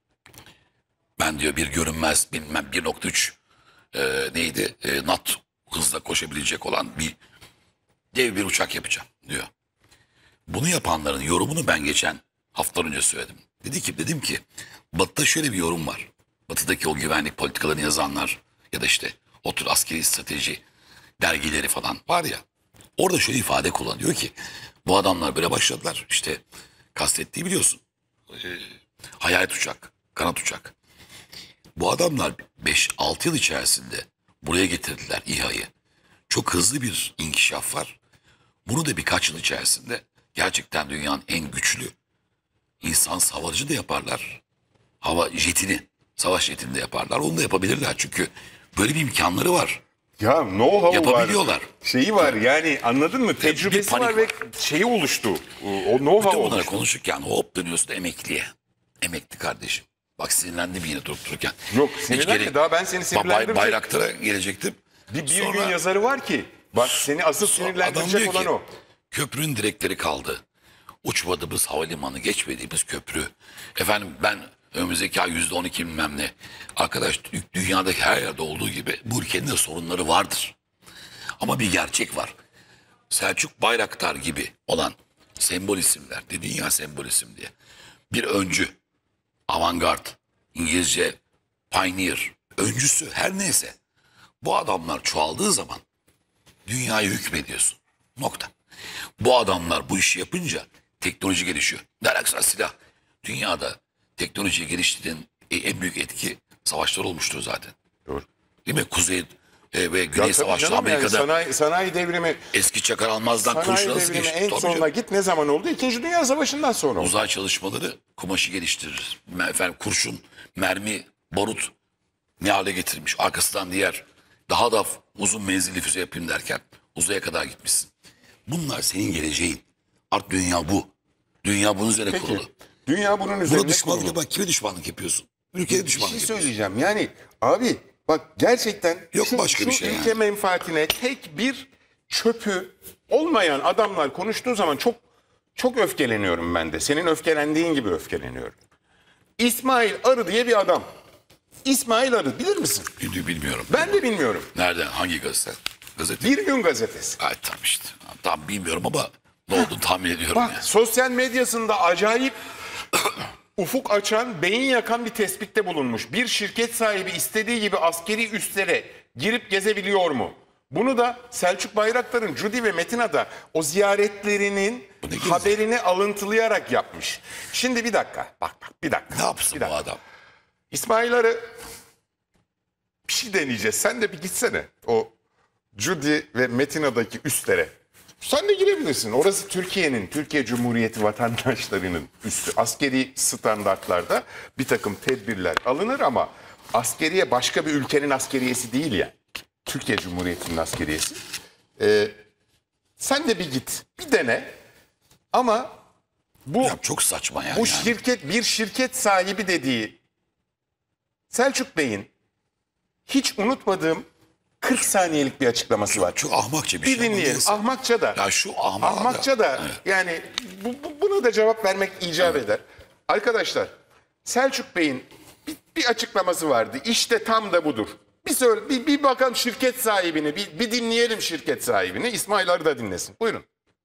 Ben diyor bir görünmez bilmem bir nokta üç e, neydi e, knot hızla koşabilecek olan bir dev bir uçak yapacağım diyor. Bunu yapanların yorumunu ben geçen haftalar önce söyledim. Dedi ki dedim ki Batı'da şöyle bir yorum var. Batı'daki o güvenlik politikalarını yazanlar ya da işte o tür askeri strateji dergileri falan var ya. Orada şöyle ifade kullanıyor ki bu adamlar böyle başladılar. İşte kastettiği biliyorsun. E, hayalet uçak, kanat uçak. Bu adamlar beş altı yıl içerisinde buraya getirdiler İHA'yı. Çok hızlı bir inkişaf var. Bunu da birkaç yıl içerisinde gerçekten dünyanın en güçlü insan savarıcı da yaparlar. Hava jetini, savaş jetini de yaparlar. Onu da yapabilirler çünkü böyle bir imkanları var. Ya know-how var. Yapabiliyorlar. Şeyi var yani anladın mı? Tecrübesi panik var ve var. şeyi oluştu. O Bütün know-how bunları oluştu. konuşurken hop dönüyorsun emekliye. Emekli kardeşim. Bak sinirlendim yine durup dururken. Yok, Hiç sinirlenme. gerek- Daha ben seni Ba- sinirlendirecek- Bay- Bayraktar'a gelecektim. Bir, bir Sonra- gün yazarı var ki bak seni asıl Sonra adam sinirlendirecek diyor olan ki, o. köprünün direkleri kaldı. Uçmadığımız havalimanı, geçmediğimiz köprü. Efendim ben önümüzdeki ay yüzde on iki bilmem ne. Arkadaş dü- dünyadaki her yerde olduğu gibi bu ülkenin de sorunları vardır. Ama bir gerçek var. Selçuk Bayraktar gibi olan sembol isimler, dedin ya sembol isim diye. Bir öncü, avantgard, İngilizce pioneer, öncüsü her neyse. Bu adamlar çoğaldığı zaman dünyaya hükmediyorsun. Nokta. Bu adamlar bu işi yapınca teknoloji gelişiyor. Ne alakası var silah? Dünyada teknoloji geliştiğinin en büyük etki savaşlar olmuştur zaten. Dur. Değil mi? Kuzey e, ve Ya Güney tabii Savaşları canım yani Amerika'da sanayi, sanayi devrimi eski Çakar Almaz'dan kurşun sanayi nasıl devrimi geçti? en Tabii sonuna canım. git ne zaman oldu? İkinci Dünya Savaşı'ndan sonra oldu. Uzay çalışmaları kumaşı geliştirir. Me- Efendim, kurşun, mermi, barut ne hale getirmiş. Arkasından diğer daha da f- uzun menzilli füze yapayım derken uzaya kadar gitmişsin. Bunlar senin geleceğin. Artık dünya bu. Dünya bunun üzerine Peki. kurulu. Dünya bunun Buna üzerine düşmanlık kurulu. bak kime düşmanlık yapıyorsun? Ülkeye Bir düşmanlık şey yapıyorsun. söyleyeceğim yani abi bak gerçekten Yok şu, başka şu bir şey ülke yani. menfaatine tek bir çöpü olmayan adamlar konuştuğu zaman çok çok öfkeleniyorum ben de. Senin öfkelendiğin gibi öfkeleniyorum. İsmail Arı diye bir adam. İsmail Arı bilir misin? Bil- Bilmiyorum. Ben de bilmiyorum. Nereden? Hangi gazete? Gazete. Bir Gün Gazetesi. Ay tam işte. Tam bilmiyorum ama ne olduğunu tahmin ediyorum Bak ya. sosyal medyasında acayip ufuk açan, beyin yakan bir tespitte bulunmuş. Bir şirket sahibi istediği gibi askeri üslere girip gezebiliyor mu? Bunu da Selçuk Bayraktar'ın Cudi ve Metina'da o ziyaretlerinin Bu ne gezi? haberini alıntılayarak yapmış. Şimdi bir dakika, bak bak bir dakika. Ne yapsın bir bu dakika. adam? İsmail Arı bir şey deneyeceğiz. Sen de bir gitsene o Cudi ve Metina'daki üstlere. Sen de girebilirsin. Orası Türkiye'nin, Türkiye Cumhuriyeti vatandaşlarının üstü. Askeri standartlarda bir takım tedbirler alınır ama askeriye başka bir ülkenin askeriyesi değil ya. Türkiye Cumhuriyeti'nin askeriyesi. Ee, sen de bir git, bir dene. Ama bu Ya çok saçma yani. bu yani. şirket bir şirket sahibi dediği Selçuk Bey'in hiç unutmadığım kırk saniyelik bir açıklaması var. Çok ahmakça bir, Bir şey. ama dinleyelim. neyse. Ahmakça da. Ya şu ahmak Ahmakça da Evet. yani bu, bu- buna da cevap vermek icap eder. Arkadaşlar Selçuk Bey'in bir, bir açıklaması vardı. İşte tam da budur. Bir, söyle, bir, bir bakalım şirket sahibini, bir, bir dinleyelim şirket sahibini. İsmail Arı da dinlesin. Buyurun.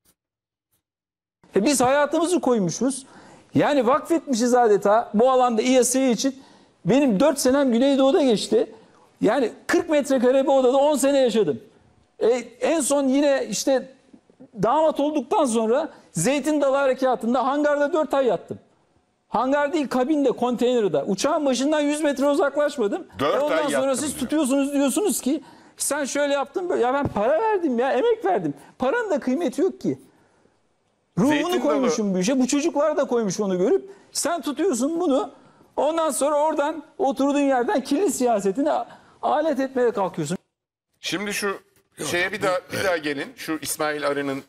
E biz hayatımızı koymuşuz. Yani vakfetmişiz adeta bu alanda İ S E için. Benim dört senem Güneydoğu'da geçti. Yani kırk metrekare bir odada on sene yaşadım. E, en son yine işte damat olduktan sonra Zeytin Dalı Harekatı'nda hangarda dört ay yattım. Hangar değil, kabinde, konteynerde. Uçağın başından yüz metre uzaklaşmadım. Dört E ondan ay sonra yattım siz diyor. tutuyorsunuz, diyorsunuz ki sen şöyle yaptın böyle. Ya ben para verdim ya, emek verdim. Paranın da kıymeti yok ki. Ruhunu Zeytin koymuşum bir işe. Bu çocuklar da koymuş onu görüp. Sen tutuyorsun bunu. Ondan sonra oradan oturduğun yerden kirli siyasetini alet etmeye kalkıyorsun. Şimdi şu şeye bir daha bir daha gelin. Şu İsmail Arı'nın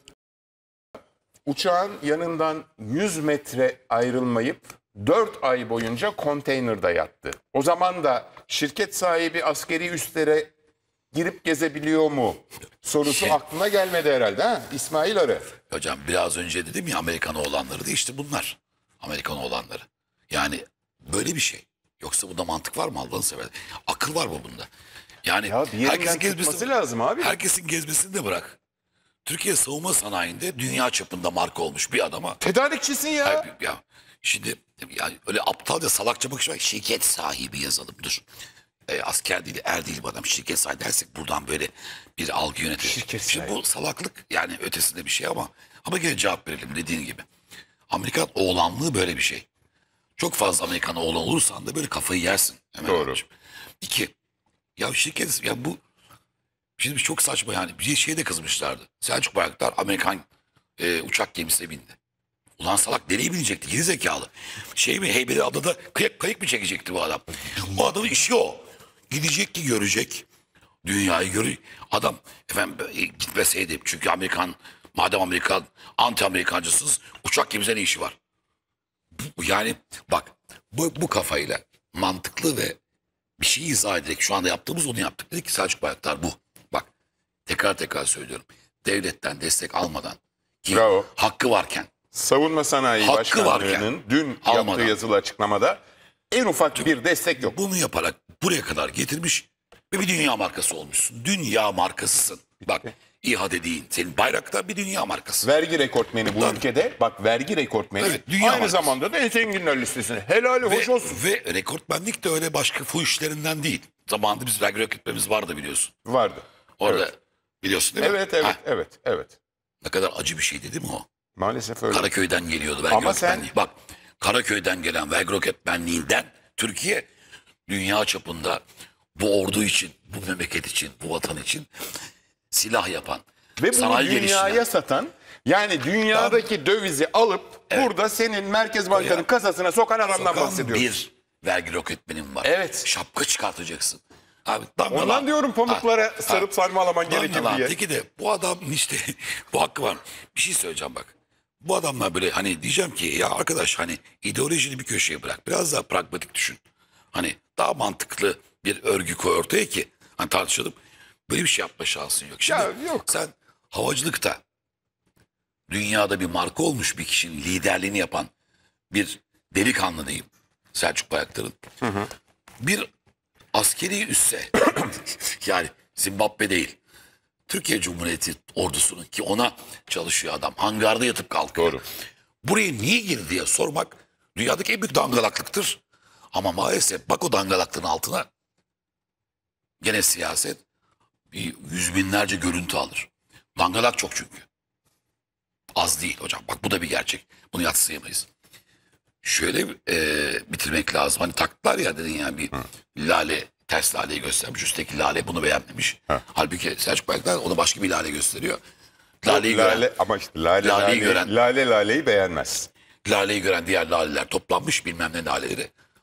uçağın yanından yüz metre ayrılmayıp dört ay boyunca konteynerde yattı. O zaman da şirket sahibi askeri üslere girip gezebiliyor mu sorusu Şey- aklına gelmedi herhalde ha İsmail Arı. Hocam biraz önce dedim ya Amerikan oğlanları da işte bunlar. Amerikan oğlanları. Yani böyle bir şey. Yoksa bunda mantık var mı Allah'ını seversen? Akıl var mı bunda? Yani Ya bir yerinden herkesin tutması gezmesi lazım abi. Herkesin gezmesini de bırak. Türkiye savunma sanayinde dünya çapında marka olmuş bir adama. Tedarikçisin ya. Hayır, ya şimdi yani öyle aptalca salakça bakış var. Şirket sahibi yazalım dur. E, asker değil, er değil bu adam. Şirket sahibi dersek buradan böyle bir algı yönetir. Şirket Şimdi sahibi. bu salaklık yani ötesinde bir şey ama ama gene cevap verelim dediğin gibi. Amerikan oğlanlığı böyle bir şey. Çok fazla Amerikan oğlan olursan da böyle kafayı yersin. Hemen Doğru. abicim. İki, ya şirket ya bu şimdi çok saçma yani. Bir şeye de kızmışlardı. Selçuk Bayraktar Amerikan e, uçak gemisine bindi. Ulan salak nereye binecekti? Geri zekalı. Şey mi Heybeli Adada kayık, kayık mı çekecekti bu adam? O adamın işi o. Gidecek ki görecek. Dünyayı görüyor. Adam efendim e, gitmeseydi. Çünkü Amerikan madem Amerikan anti Amerikancısınız uçak gemisine ne işi var? Bu- Yani bak bu, bu kafayla mantıklı ve bir şeyi izah ederek şu anda yaptığımız onu yaptık. Dedik ki Selçuk Bayraktar bu. Bak tekrar tekrar söylüyorum. Devletten destek almadan ki Bravo. hakkı varken Savunma Sanayi Hakkı Başkanlığı'nın varken dün almadan. yaptığı yazılı açıklamada en ufak bir destek yok. bunu yaparak buraya kadar getirmiş ve bir dünya markası olmuşsun. Dünya markasısın. Bak İHA dediğin senin Bayraktar bir dünya markası. Vergi rekortmeni bu Tabii. ülkede. Bak vergi rekortmeni. Evet, dünya aynı markası. zamanda da en zenginler listesine. Helali hoş Ve, olsun. ve rekortmenlik de öyle başka fuhuşlarından değil. Zamanında biz vergi rekortmenimiz vardı biliyorsun. Vardı. Orada Evet. biliyorsun değil mi? Evet, evet, Ha, evet, evet. ne kadar acı bir şeydi değil mi o? Maalesef öyle. Karaköy'den geliyordu vergi Ama sen- rekortmenliği. Bak Karaköy'den gelen vergi rekortmenliğinden Türkiye dünya çapında bu ordu için, bu memleket için, bu vatan için silah yapan, Ve bunu sanayi dünyaya geliştiren. satan, yani dünyadaki dövizi alıp burada senin Merkez Bankası'nın Ya. kasasına sokan adamdan Sokan bahsediyoruz. bir vergi rekortmenim var. Evet. Şapka çıkartacaksın. Abi, damgalan. Ondan diyorum pamuklara Ha, sarıp ha. sarmalaman gerekir Damgalan. diye. Peki de bu adam işte bu hakkı var. Bir şey söyleyeceğim bak. Bu adamlar böyle hani diyeceğim ki ya arkadaş hani ideolojini bir köşeye bırak. Biraz daha pragmatik düşün. Hani daha mantıklı bir örgü koy ortaya ki hani tartışalım. Böyle bir şey yapma şansın yok. Şimdi Ya yok. sen havacılıkta dünyada bir marka olmuş bir kişinin liderliğini yapan bir delikanlı diyeyim. Selçuk Bayraktar'ın. Bir askeri üsse yani Zimbabwe değil. Türkiye Cumhuriyeti ordusunun ki ona çalışıyor adam. Hangarda yatıp kalkıyor. Doğru. Buraya niye girdi diye sormak dünyadaki en büyük dangalaklıktır. Ama maalesef bak o dangalaklığın altına gene siyaset bir yüz binlerce görüntü alır. Dangalak çok çünkü. Az değil hocam. Bak bu da bir gerçek. Bunu yadsıyamayız. Şöyle e, bitirmek lazım. Hani taktılar ya dedin yani bir lale, ters laleyi göstermiş. Üstteki lale bunu beğenmemiş. Halbuki Selçuk Bayraktar ona başka bir lale gösteriyor. Laleyi lale, gören, ama işte lale, Laleyi lale, gören- lale laleyi beğenmez. laleyi gören diğer laleler toplanmış bilmem ne laleleri.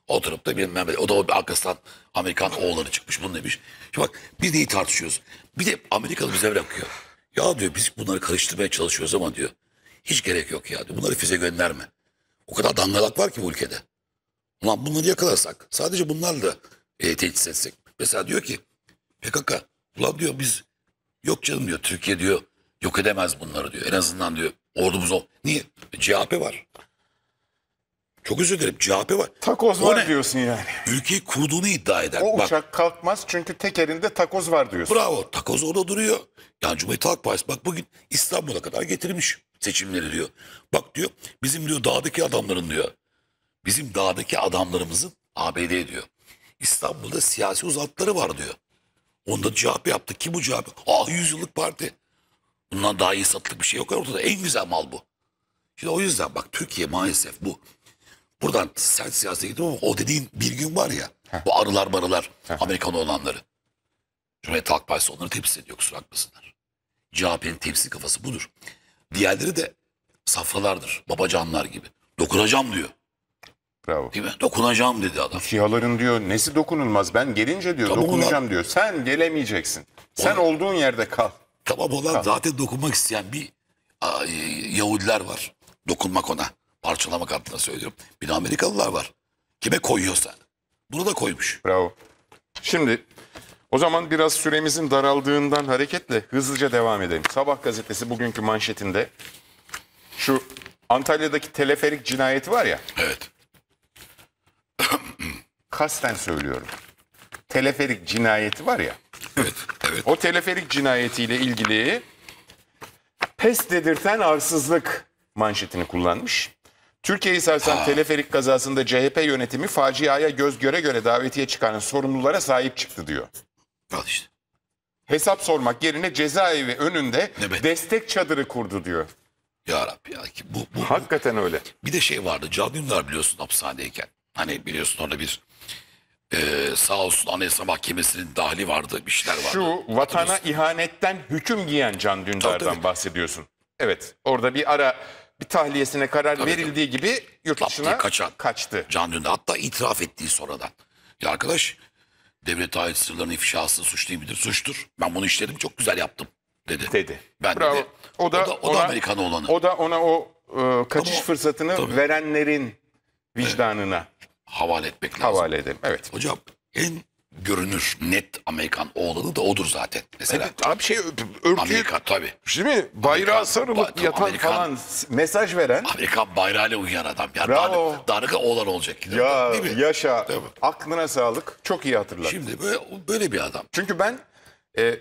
Oturup da bilmem ne. O da o arkasından Amerikan oğulları çıkmış. Bunu demiş. Şimdi bak biz neyi tartışıyoruz? Bir de Amerikalı bize bırakıyor. Ya diyor biz bunları karıştırmaya çalışıyoruz ama diyor. Hiç gerek yok ya diyor. Bunları füze gönderme. O kadar dangalak var ki bu ülkede. Ulan bunları yakalarsak sadece bunlarla e, tehdit etsek. Mesela diyor ki P K K ulan diyor biz yok canım diyor Türkiye diyor yok edemez bunları diyor. En azından diyor ordumuz o. Niye? C H P var. Çok özür dilerim C H P var. Takoz O var ne? diyorsun yani. Ülkeyi kurduğunu iddia eder. O Bak uçak kalkmaz çünkü tekerinde takoz var diyorsun. bravo takoz orada duruyor. Yani Cumhuriyet Halk Partisi bak bugün İstanbul'a kadar getirmiş seçimleri diyor. Bak diyor bizim diyor dağdaki adamların diyor. Bizim dağdaki adamlarımızın A B D diyor. İstanbul'da siyasi uzantıları var diyor. Onda C H P yaptı. Kim bu C H P? Aa yüz yıllık parti. Bundan daha iyi satılık bir şey yok ortada. En güzel mal bu. Şimdi o yüzden bak Türkiye maalesef bu. Buradan sert siyasete gidiyor ama o dediğin bir gün var ya. Bu arılar marılar Amerikan olanları. Cumhuriyet Halk Partisi onları temsil ediyor kusura bakmasınlar. C H P'nin temsil kafası budur. Diğerleri de safralardır. Babacanlar gibi. Dokunacağım diyor. Bravo. Değil mi? Dokunacağım dedi adam. Sihaların diyor nesi dokunulmaz ben gelince diyor Tamam dokunacağım ulan. diyor. Sen gelemeyeceksin. Sen Onu- olduğun yerde kal. Tamam olan zaten dokunmak isteyen bir a, e, Yahudiler var. Dokunmak ona. Parçalamak adına söylüyorum. Bir de Amerikalılar var. Kime koyuyorsa. Bunu da koymuş. Bravo. Şimdi o zaman biraz süremizin daraldığından hareketle hızlıca devam edelim. Sabah gazetesi bugünkü manşetinde şu Antalya'daki teleferik cinayeti var ya, Evet. kasten söylüyorum. Teleferik cinayeti var ya, Evet. Evet. o teleferik cinayetiyle ilgili pes dedirten arsızlık manşetini kullanmış. Türkiye'yi sarsan teleferik kazasında C H P yönetimi faciaya göz göre göre davetiye çıkaran sorumlulara sahip çıktı diyor. Al işte. Hesap sormak yerine cezaevi önünde Evet. destek çadırı kurdu diyor. Ya Rabbi ya. Ki Bu, bu, Hakikaten öyle. bir de şey vardı. Can Dündar biliyorsun hapishanedeyken. Hani biliyorsun orada bir e, sağ olsun Anayasa Mahkemesi'nin dahli vardı. Bir şeyler vardı. Şu vatana ihanetten hüküm giyen Can Dündar'dan Tabii, tabii. bahsediyorsun. Evet, orada bir ara bir tahliyesine karar Tabii, verildiği gibi yurt Lap dışına diye kaçan. kaçtı. Can Dündar hatta itiraf ettiği sonradan. Ya arkadaş devlet ait sırlarının ifşası suç değil midir? Suçtur. Ben bunu işledim çok güzel yaptım dedi. Dedi. Ben Bravo. dedi. O da, o da, o ona, da Amerikan olanı. O da ona o e, kaçış Ama o- fırsatını tabii. verenlerin vicdanına Havale etmek lazım. havale edelim. Evet. Hocam en görünür net Amerikan oğlanı da odur zaten. Mesela Evet, abi şey örtüyü Amerika tabii. değil mi? Bayrağı Amerikan- sarılıp Ba- yatan Amerikan- falan s- mesaj veren. Amerikan bayrağıyla uyuyan adam. Yani Bravo. Darıka, darıka oğlan olacak. Ya Değil mi? yaşa. Tabii. Aklına sağlık. Çok iyi hatırlat. Şimdi böyle, böyle bir adam. Çünkü ben e,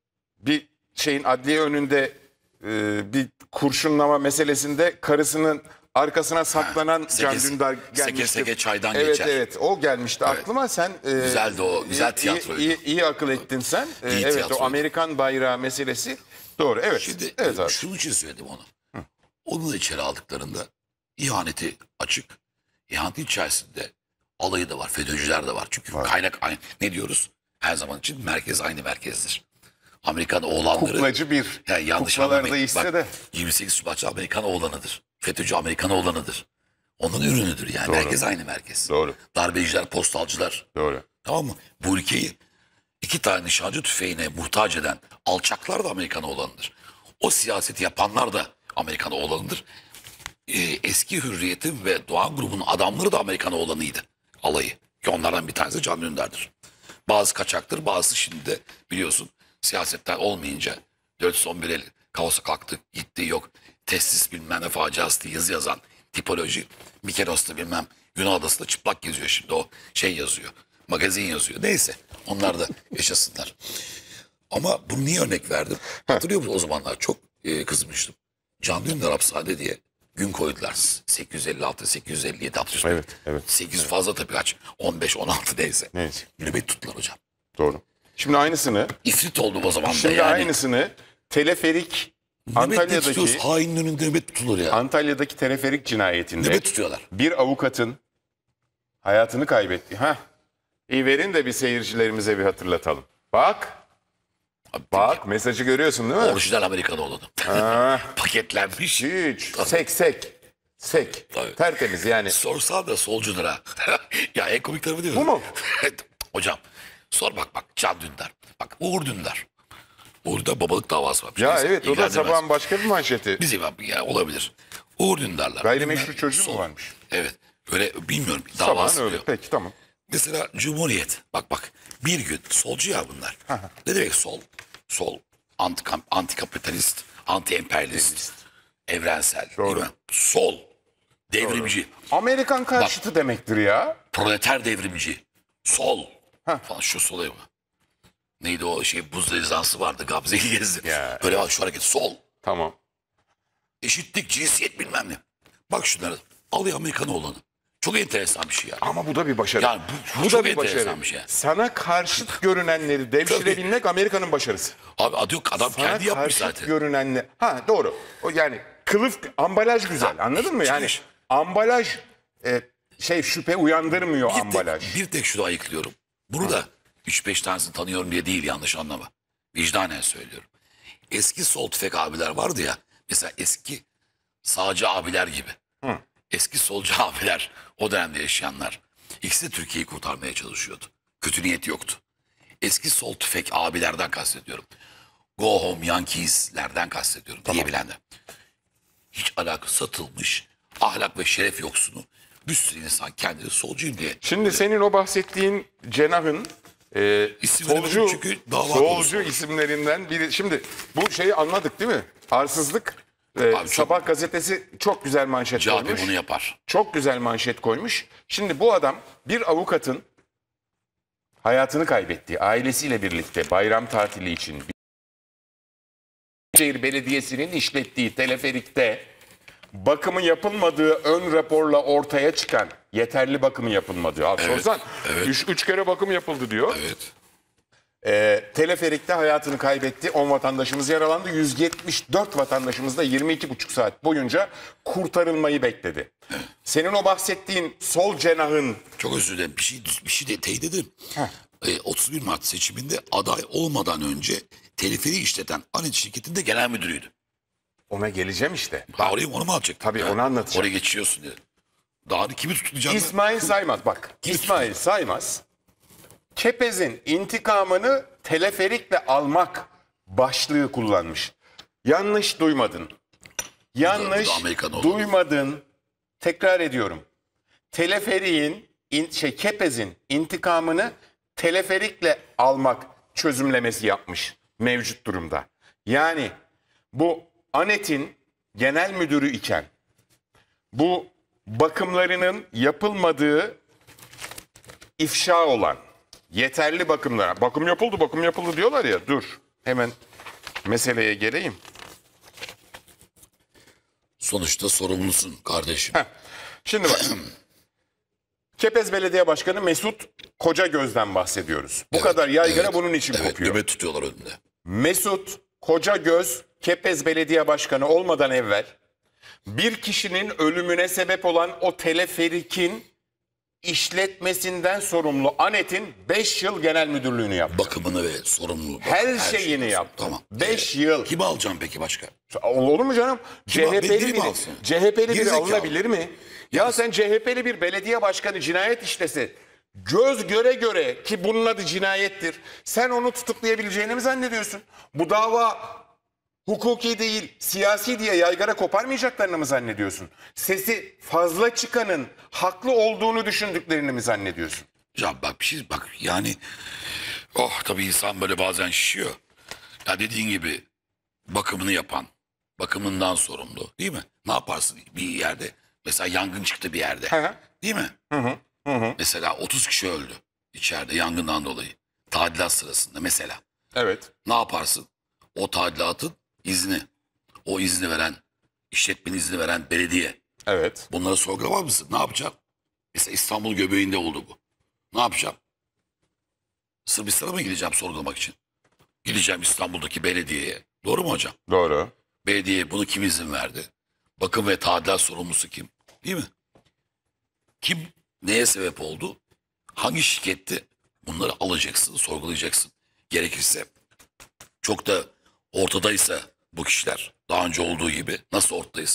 bir şeyin adliye önünde e, bir kurşunlama meselesinde karısının arkasına saklanan Can seke- Dündar seke gelmişti. seke çaydan evet, geçer. Evet o gelmişti Evet. aklıma. Sen e, Güzeldi o, güzel iyi- tiyatroydu. iyi, iyi, iyi akıl ettin sen. E, İyi evet tiyatroydu. o Amerikan bayrağı meselesi doğru. Evet. Şimdi evet abi. şunun için söyledim onu. Onu da içeri aldıklarında ihaneti açık. İhanetin içerisinde alayı da var, FETÖ'cüler de var. Çünkü kaynak aynı. Ne diyoruz? Her zaman için merkez aynı merkezdir. Amerikan oğlanları... Kuklacı bir. Yani yanlış Kuklalar da anlamayın. iste Bak, de. yirmi sekiz Şubatçı Amerikan oğlanıdır. FETÖ'cü Amerikan oğlanıdır. Onun ürünüdür yani. Merkez aynı merkez. Doğru. Darbeciler, postalcılar. Doğru. Tamam mı? Bu ülkeyi iki tane nişancı tüfeğine muhtaç eden alçaklar da Amerikan oğlanıdır. O siyaseti yapanlar da Amerikan oğlanıdır. Ee, eski Hürriyet'in ve Doğan grubunun adamları da Amerikan oğlanıydı. Alayı. Ki onlardan bir tanesi Can Dündar'dır. Bazı kaçaktır, bazı şimdi de biliyorsun siyasetten olmayınca dört yüz on bir el kaosa kalktı, gitti yok. Testis bilmem ne faciası diye yazı yazan tipoloji. Mikenos'ta bilmem Yunan adasında çıplak geziyor şimdi o şey yazıyor. Magazin yazıyor. Neyse onlar da yaşasınlar. Ama bunu niye örnek verdim? Hatırlıyor musun o zamanlar çok e, kızmıştım. Can Dündar hapishanede diye gün koydular. sekiz yüz elli altı sekiz yüz elli yedi hapis. Evet, evet. sekiz yüz fazla tabii kaç? on beş on altı neyse. Neyse. Nöbet tuttular hocam. Doğru. Şimdi aynısını İfrit oldu o zaman da Şimdi yani. aynısını teleferik Nöbet ne Antalya'daki tutuyoruz? Hainin önünde nöbet tutulur ya. Antalya'daki teleferik cinayetinde Nöbet tutuyorlar. bir avukatın hayatını kaybetti. Ha. İyi verin de bir seyircilerimize bir hatırlatalım. Bak. Abi, Bak mesajı görüyorsun değil mi? Orijinal Amerikan oğlanı. Paketlenmiş. Hiç. Sek sek. Sek. Tabii. Tertemiz yani. Sorsan da solcudur ha. Ya en komik tarafı değil mi? Bu mu? Hocam sor bak bak Can Dündar. Bak Uğur Dündar. Uğur'da babalık davası var. Ya Neyse, evet o da ilgilendirmez. sabahın başka bir manşeti. Bizim ya olabilir. Uğur Dündarlar. Gayrimeşru Bilmem- çocuğu sol. mu varmış? Evet. Öyle bilmiyorum. Sabahın Davası öyle. yok. Peki tamam. Mesela Cumhuriyet. Bak bak. Bir gün solcu ya bunlar. Ne demek sol? Sol. Anti, antikapitalist, anti emperyalist, evrensel. Doğru. Değil mi? Sol. Devrimci. Amerikan karşıtı demektir ya. Proleter devrimci. Sol. Falan şu sola mı? Neydi o şey buz rezansı vardı. Gabze'yi gezdi. Ya, Böyle bak şu hareket. Sol. Tamam. Eşitlik, cinsiyet bilmem ne. Bak şunlara. Alıyor Amerikan oğlanı. Çok enteresan bir şey ya. Ama bu da bir başarı. Yani bu- bu da çok bir başarı. enteresan bir şey. Sana karşıt görünenleri devşirebilmek Amerika'nın başarısı. Abi adı yok adam Sana kendi yapmış karşıt zaten. görünenler. Ha doğru. O yani kılıf ambalaj güzel. Anladın mı? Yani çıkış. ambalaj e, şey şüphe uyandırmıyor Bir ambalaj. tek, bir tek şunu ayıklıyorum. Bunu da üç beş tanesini tanıyorum diye değil, yanlış anlama. Vicdanen söylüyorum. Eski sol tüfek abiler vardı ya. Mesela eski sağcı abiler gibi. Eski solcu abiler, o dönemde yaşayanlar. İkisi de Türkiye'yi kurtarmaya çalışıyordu. Kötü niyeti yoktu. Eski sol tüfek abilerden kastediyorum. Go Home Yankees'lerden kastediyorum diyebilenler. Hiç alaka satılmış, ahlak ve şeref yoksunu bir sürü insan kendini solcuyum diye. Şimdi senin o bahsettiğin cenahın e, İsim solcu, veremedim çünkü dava solcu konusu. isimlerinden biri. Şimdi bu şeyi anladık değil mi? Arsızlık. E, Abi çok- Sabah gazetesi çok güzel manşet C H P koymuş. bunu yapar. Çok güzel manşet koymuş. Şimdi bu adam bir avukatın hayatını kaybettiği, ailesiyle birlikte bayram tatili için Büyükşehir Belediyesi'nin işlettiği teleferikte bakımı yapılmadığı ön raporla ortaya çıkan yeterli bakımı yapılmadığı. Abi Evet, sorsan evet. üç, üç kere bakım yapıldı diyor. Evet. Ee, teleferikte hayatını kaybetti. on vatandaşımız yaralandı. yüz yetmiş dört vatandaşımız da yirmi iki buçuk saat boyunca kurtarılmayı bekledi. Senin o bahsettiğin sol cenahın Çok özür dilerim. Bir şey, bir şey de teyit edeyim. Ee, otuz bir Mart seçiminde aday olmadan önce teleferi işleten Anet şirketinde genel müdürüydü. ona geleceğim işte. Ha, orayı onu mu alacak? Tabii, onu anlatacağım. Oraya geçiyorsun diye. Daha da kimi tutacağını... İsmail Saymaz bak. İsmail Saymaz Kepez'in intikamını teleferikle almak başlığı kullanmış. Yanlış duymadın. Yanlış bu da Amerikan oldu. duymadın. Tekrar ediyorum. Teleferiğin in, şey Kepez'in intikamını teleferikle almak çözümlemesi yapmış mevcut durumda. Yani bu Anet'in genel müdürü iken bu bakımlarının yapılmadığı ifşa olan yeterli bakımlara, bakım yapıldı bakım yapıldı diyorlar ya, dur hemen meseleye geleyim. Sonuçta sorumlusun kardeşim. Heh, şimdi bak Kepez Belediye Başkanı Mesut Kocagöz'den bahsediyoruz. Bu kadar yaygara Evet, bunun için evet, kopuyor. nöbet tutuyorlar önünde. Mesut Kocagöz Kepez Belediye Başkanı olmadan evvel bir kişinin ölümüne sebep olan o teleferikin işletmesinden sorumlu Anet'in beş yıl genel müdürlüğünü yaptı. Bakımını ve sorumluluğu. Her şeyini yaptı. Tamam. beş Ee, yıl. Kimi alacağım peki başka? Olur mu canım? Kim al- C H P'li biri mi biri, alsın? C H P'li biri Gerizekalı. alınabilir mi? Ya sen C H P'li bir belediye başkanı cinayet işlese göz göre göre, ki bunun adı cinayettir, sen onu tutuklayabileceğini mi zannediyorsun? Bu dava hukuki değil, siyasi diye yaygara koparmayacaklarını mı zannediyorsun? Sesi fazla çıkanın haklı olduğunu düşündüklerini mi zannediyorsun? Ya bak bir şey bak yani oh tabii insan böyle bazen şişiyor. Ya dediğin gibi bakımını yapan, bakımından sorumlu değil mi? Ne yaparsın bir yerde? Mesela yangın çıktı bir yerde. Hı hı. Değil mi? Mesela otuz kişi öldü içeride yangından dolayı. Tadilat sırasında mesela. Evet. Ne yaparsın? O tadilatın izni, o izni veren, işletmenin izni veren belediye. Evet. Bunları sorgulamaz mısın? Ne yapacağım? Mesela İstanbul göbeğinde oldu bu. Ne yapacağım? Sırbistan'a mı gideceğim sorgulamak için? Gideceğim İstanbul'daki belediyeye. Doğru mu hocam? Doğru. Belediye bunu kim izin verdi? Bakım ve tadilat sorumlusu kim? Değil mi? Kim neye sebep oldu? Hangi şirketti? Bunları alacaksın, sorgulayacaksın. Gerekirse çok da ortadaysa bu kişiler, daha önce olduğu gibi nasıl ortadaysa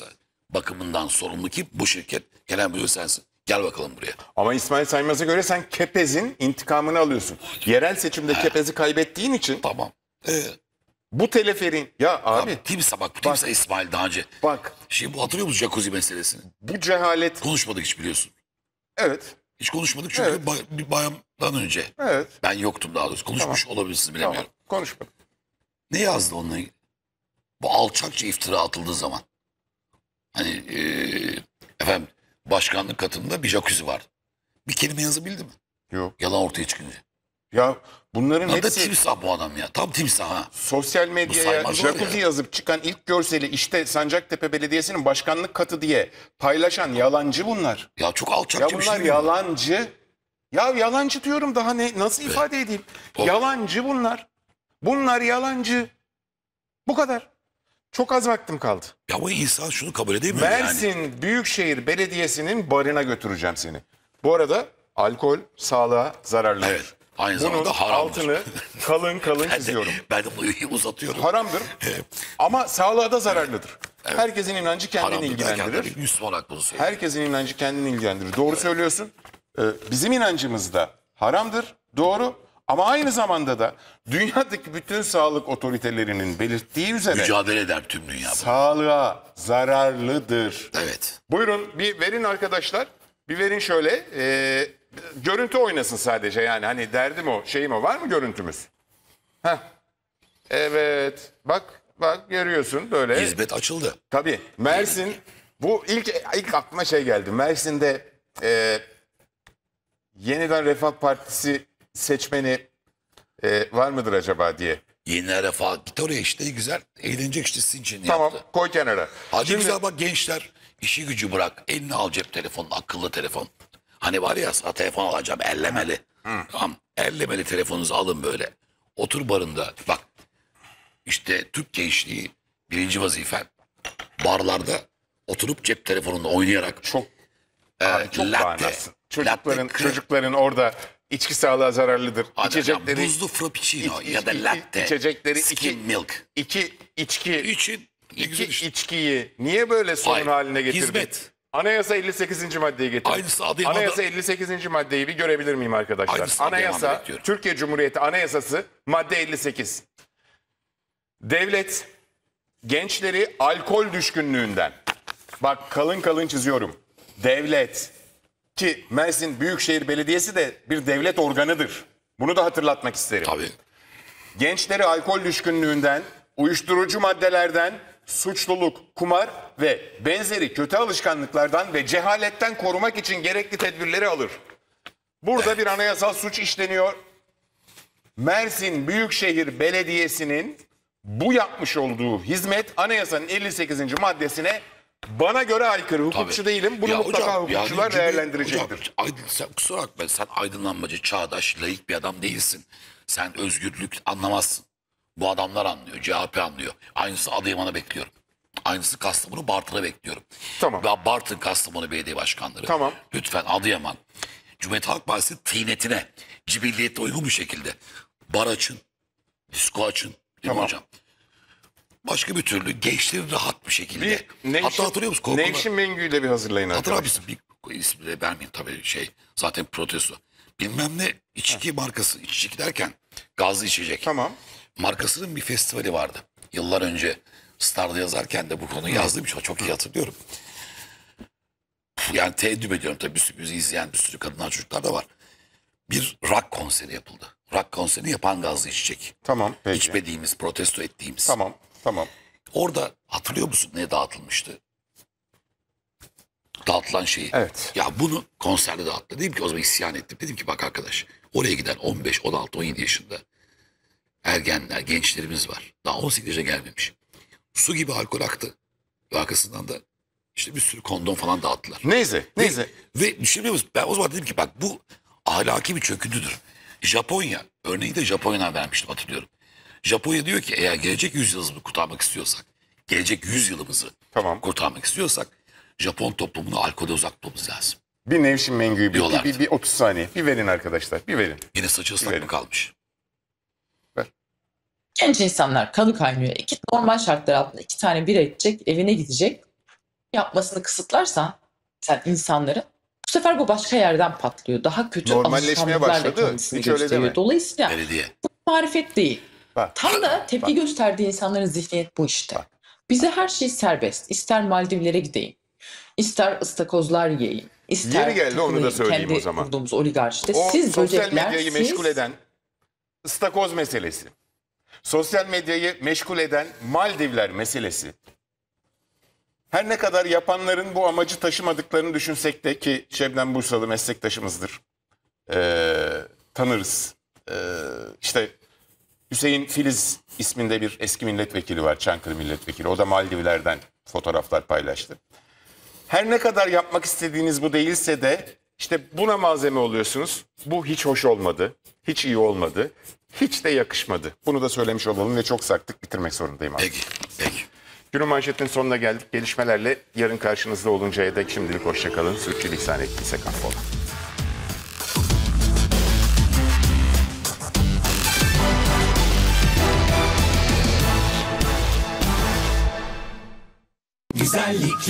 bakımından sorumlu kim? Bu şirket. Genel müdür sensin. Gel bakalım buraya. Ama İsmail Saymaz'a göre sen Kepez'in intikamını alıyorsun. Yerel seçimde Kepez'i kaybettiğin için Tamam. Ee, bu teleferin... Ya abi abi, Timsah bak. Bu Timsah İsmail daha önce. bak Şey, bu hatırlıyor musun jacuzzi meselesini? bu cehalet... Konuşmadık hiç biliyorsun. Evet, Hiç konuşmadık çünkü Evet. bay- bir bayandan önce. evet. Ben yoktum daha doğrusu. Konuşmuş olabilirsiniz bilemiyorum. Tamam, konuşma. Ne yazdı onunla ilgili? Bu alçakça iftira atıldığı zaman. Hani eee, efendim başkanlık katında bir jacuzzi var. Bir kelime yazabildi mi? Yok. Yalan ortaya çıkınca. Ya bunların Adı hepsi timsah bu adam ya. Tam timsah ha. sosyal Bu medyaya Saymaz var jacuzzi ya. yazıp çıkan ilk görseli işte Sancaktepe Belediyesi'nin başkanlık katı diye paylaşan yalancı bunlar. Ya çok Ya alçakça bir şey bunlar değil mi? yalancı. Ya yalancı diyorum daha ne nasıl ifade edeyim? O- Yalancı bunlar. Bunlar yalancı. Bu kadar. Çok az vaktim kaldı. Ya bu insan şunu kabul edemiyor yani. Mersin Büyükşehir Belediyesi'nin barına götüreceğim seni. Bu arada alkol sağlığa zararlıdır. Evet. Aynı Bunun zamanda haramdır. altını kalın kalın Ben de, çiziyorum. ben de bu uzatıyorum. Haramdır ama sağlığa da zararlıdır. Herkesin inancı kendini Haramdır derken ilgilendirir. tabii Müslüman olarak bunu söylüyor. Herkesin inancı kendini ilgilendirir. Doğru söylüyorsun. Ee, bizim inancımız da haramdır, doğru. Ama aynı zamanda da dünyadaki bütün sağlık otoritelerinin belirttiği üzere Mücadele eder tüm dünya. bu. sağlığa zararlıdır. Evet. Buyurun bir verin arkadaşlar. Bir verin şöyle. e, görüntü oynasın sadece yani. Hani derdim o, şeyim o. Var mı görüntümüz? Heh. Evet. Bak, bak görüyorsun böyle. Hizmet açıldı. Tabii. Mersin. Bu ilk ilk aklıma şey geldi. Mersin'de e, yeniden Refah Partisi seçmeni e, var mıdır acaba diye. Yeni refah git oraya işte güzel. Eğlenecek işte sizin için Tamam, yaptı. koy kenara. Hadi Şimdi- güzel bak gençler işi gücü bırak. Eline al cep telefonunu, akıllı telefon. Hani var ya sana telefon alacağım ellemeli. Tamam ellemeli telefonunuzu alın böyle. Otur barında bak. İşte Türk gençliği birinci vazifen barlarda oturup cep telefonunda oynayarak Çok e, Abi çok latte, bağnasın. Çocukların latte, çocukların orada içki sağlığa zararlıdır. Hadi İçecekleri ya, buzlu frappuccino iç- ya da iç- latte, içecekleri skim iki- milk iki içki için ne iki güzel işte. içkiyi niye böyle sorun Hayır, haline getirdin? hizmet. Anayasa elli sekizinci maddeyi getir. Aynısı Adıyaman'da- Anayasa elli sekizinci maddeyi bir görebilir miyim arkadaşlar? Aynısı Adıyaman'da Anayasa bekliyorum. Türkiye Cumhuriyeti Anayasası madde elli sekiz. Devlet gençleri alkol düşkünlüğünden, bak kalın kalın çiziyorum. Devlet ki Mersin Büyükşehir Belediyesi de bir devlet organıdır. Bunu da hatırlatmak isterim. Tabii. Gençleri alkol düşkünlüğünden, uyuşturucu maddelerden, suçluluk, kumar ve benzeri kötü alışkanlıklardan ve cehaletten korumak için gerekli tedbirleri alır. Burada bir anayasal suç işleniyor. Mersin Büyükşehir Belediyesi'nin bu yapmış olduğu hizmet anayasanın elli sekizinci maddesine bana göre aykırı. Hukukçu Tabii. değilim. Bunu Ya mutlaka hocam, hukukçular yani cümle- değerlendirecektir. Hocam, aydın, sen, kusura bakma sen aydınlanmacı, çağdaş, laik bir adam değilsin. Sen özgürlük anlamazsın. Bu adamlar anlıyor, C H P anlıyor. Aynısı Adıyaman'a bekliyorum. Aynısı Kastamonu, Bartın'a bekliyorum. Tamam. Ve Bartın, Kastamonu Belediye Başkanları. Tamam. Lütfen Adıyaman. Cumhuriyet Halk Partisi tinetine, cibilliyete uygun bir şekilde bar açın, disko açın. Değil mi Tamam. hocam? Başka bir türlü gençleri rahat bir şekilde. Bir Hatta Nevşin, hatırlıyor musun? Korkulu- Nevşin Mengü'yü de bir hazırlayın Hatırlar arkadaşlar. mısın? Bir ismi de vermeyeyim tabii şey. Zaten protesto. Bilmem ne içki markası. İçki derken gazlı içecek. Tamam. Markasının bir festivali vardı. Yıllar önce Star'da yazarken de bu konuyu yazdığım için çok iyi hatırlıyorum. Yani teeddüp ediyorum tabii bir sürü bizi izleyen bir sürü kadınlar çocuklar da var. Bir rock konseri yapıldı. Rock konserini yapan gazlı içecek. Tamam peki. İçmediğimiz, protesto ettiğimiz. Tamam tamam. Orada hatırlıyor musun ne dağıtılmıştı? Dağıtılan şeyi. Evet. Ya bunu konserde dağıttı. Dedim ki o zaman isyan ettim. Dedim ki bak arkadaş oraya giden on beş, on altı, on yedi yaşında ergenler, gençlerimiz var. Daha on sekiz yaşa gelmemiş. Su gibi alkol aktı. Ve arkasından da işte bir sürü kondom falan dağıttılar. Neyse neyse. Ve, ve düşünüyor musun? Ben o zaman dedim ki bak bu ahlaki bir çöküntüdür. Japonya, örneği de Japonya'dan vermiştim hatırlıyorum. Japonya diyor ki eğer gelecek yüzyılımızı kurtarmak istiyorsak, gelecek yüzyılımızı Tamam. kurtarmak istiyorsak Japon toplumunu alkolde uzak tutmamız lazım. Bir Nevşin Mengü'yü bir, Diyorlardı. bir, bir otuz saniye. Bir verin arkadaşlar. Bir verin. Yine saçı ıslak Evet. mı kalmış? Genç insanlar kanı kaynıyor. İki normal şartlar altında iki tane bira içecek, evine gidecek. yapmasını kısıtlarsan sen insanların, bu sefer bu başka yerden patlıyor. Daha kötü Normalleşmeye alışkanlıklarla başladı. kendisini Hiç öyle gösteriyor. deme. Dolayısıyla Belediye. bu marifet değil. Bak. Tam da tepki gösterdiği insanların zihniyet bu işte. Bak. Bize her şey serbest. İster Maldivlere gideyim, ister ıstakozlar yiyeyim, ister Yeri geldi, onu da takılayım, söyleyeyim kendi o zaman. kurduğumuz oligarşide. O Siz sosyal böcekler, medyayı siz... meşgul eden ıstakoz meselesi. Sosyal medyayı meşgul eden Maldivler meselesi. Her ne kadar yapanların bu amacı taşımadıklarını düşünsek de, ki Şebnem Bursalı meslektaşımızdır. Ee, tanırız. Ee, işte Hüseyin Filiz isminde bir eski milletvekili var. Çankırı milletvekili. O da Maldivler'den fotoğraflar paylaştı. Her ne kadar yapmak istediğiniz bu değilse de işte buna malzeme oluyorsunuz. Bu hiç hoş olmadı. Hiç iyi olmadı. Hiç de yakışmadı. Bunu da söylemiş olalım ve çok saktık, bitirmek zorundayım abi. Peki, peki. Günün manşetinin sonuna geldik. Gelişmelerle yarın karşınızda oluncaya dek şimdilik hoşçakalın. Sürçülisan ettiyse affola. Güzellik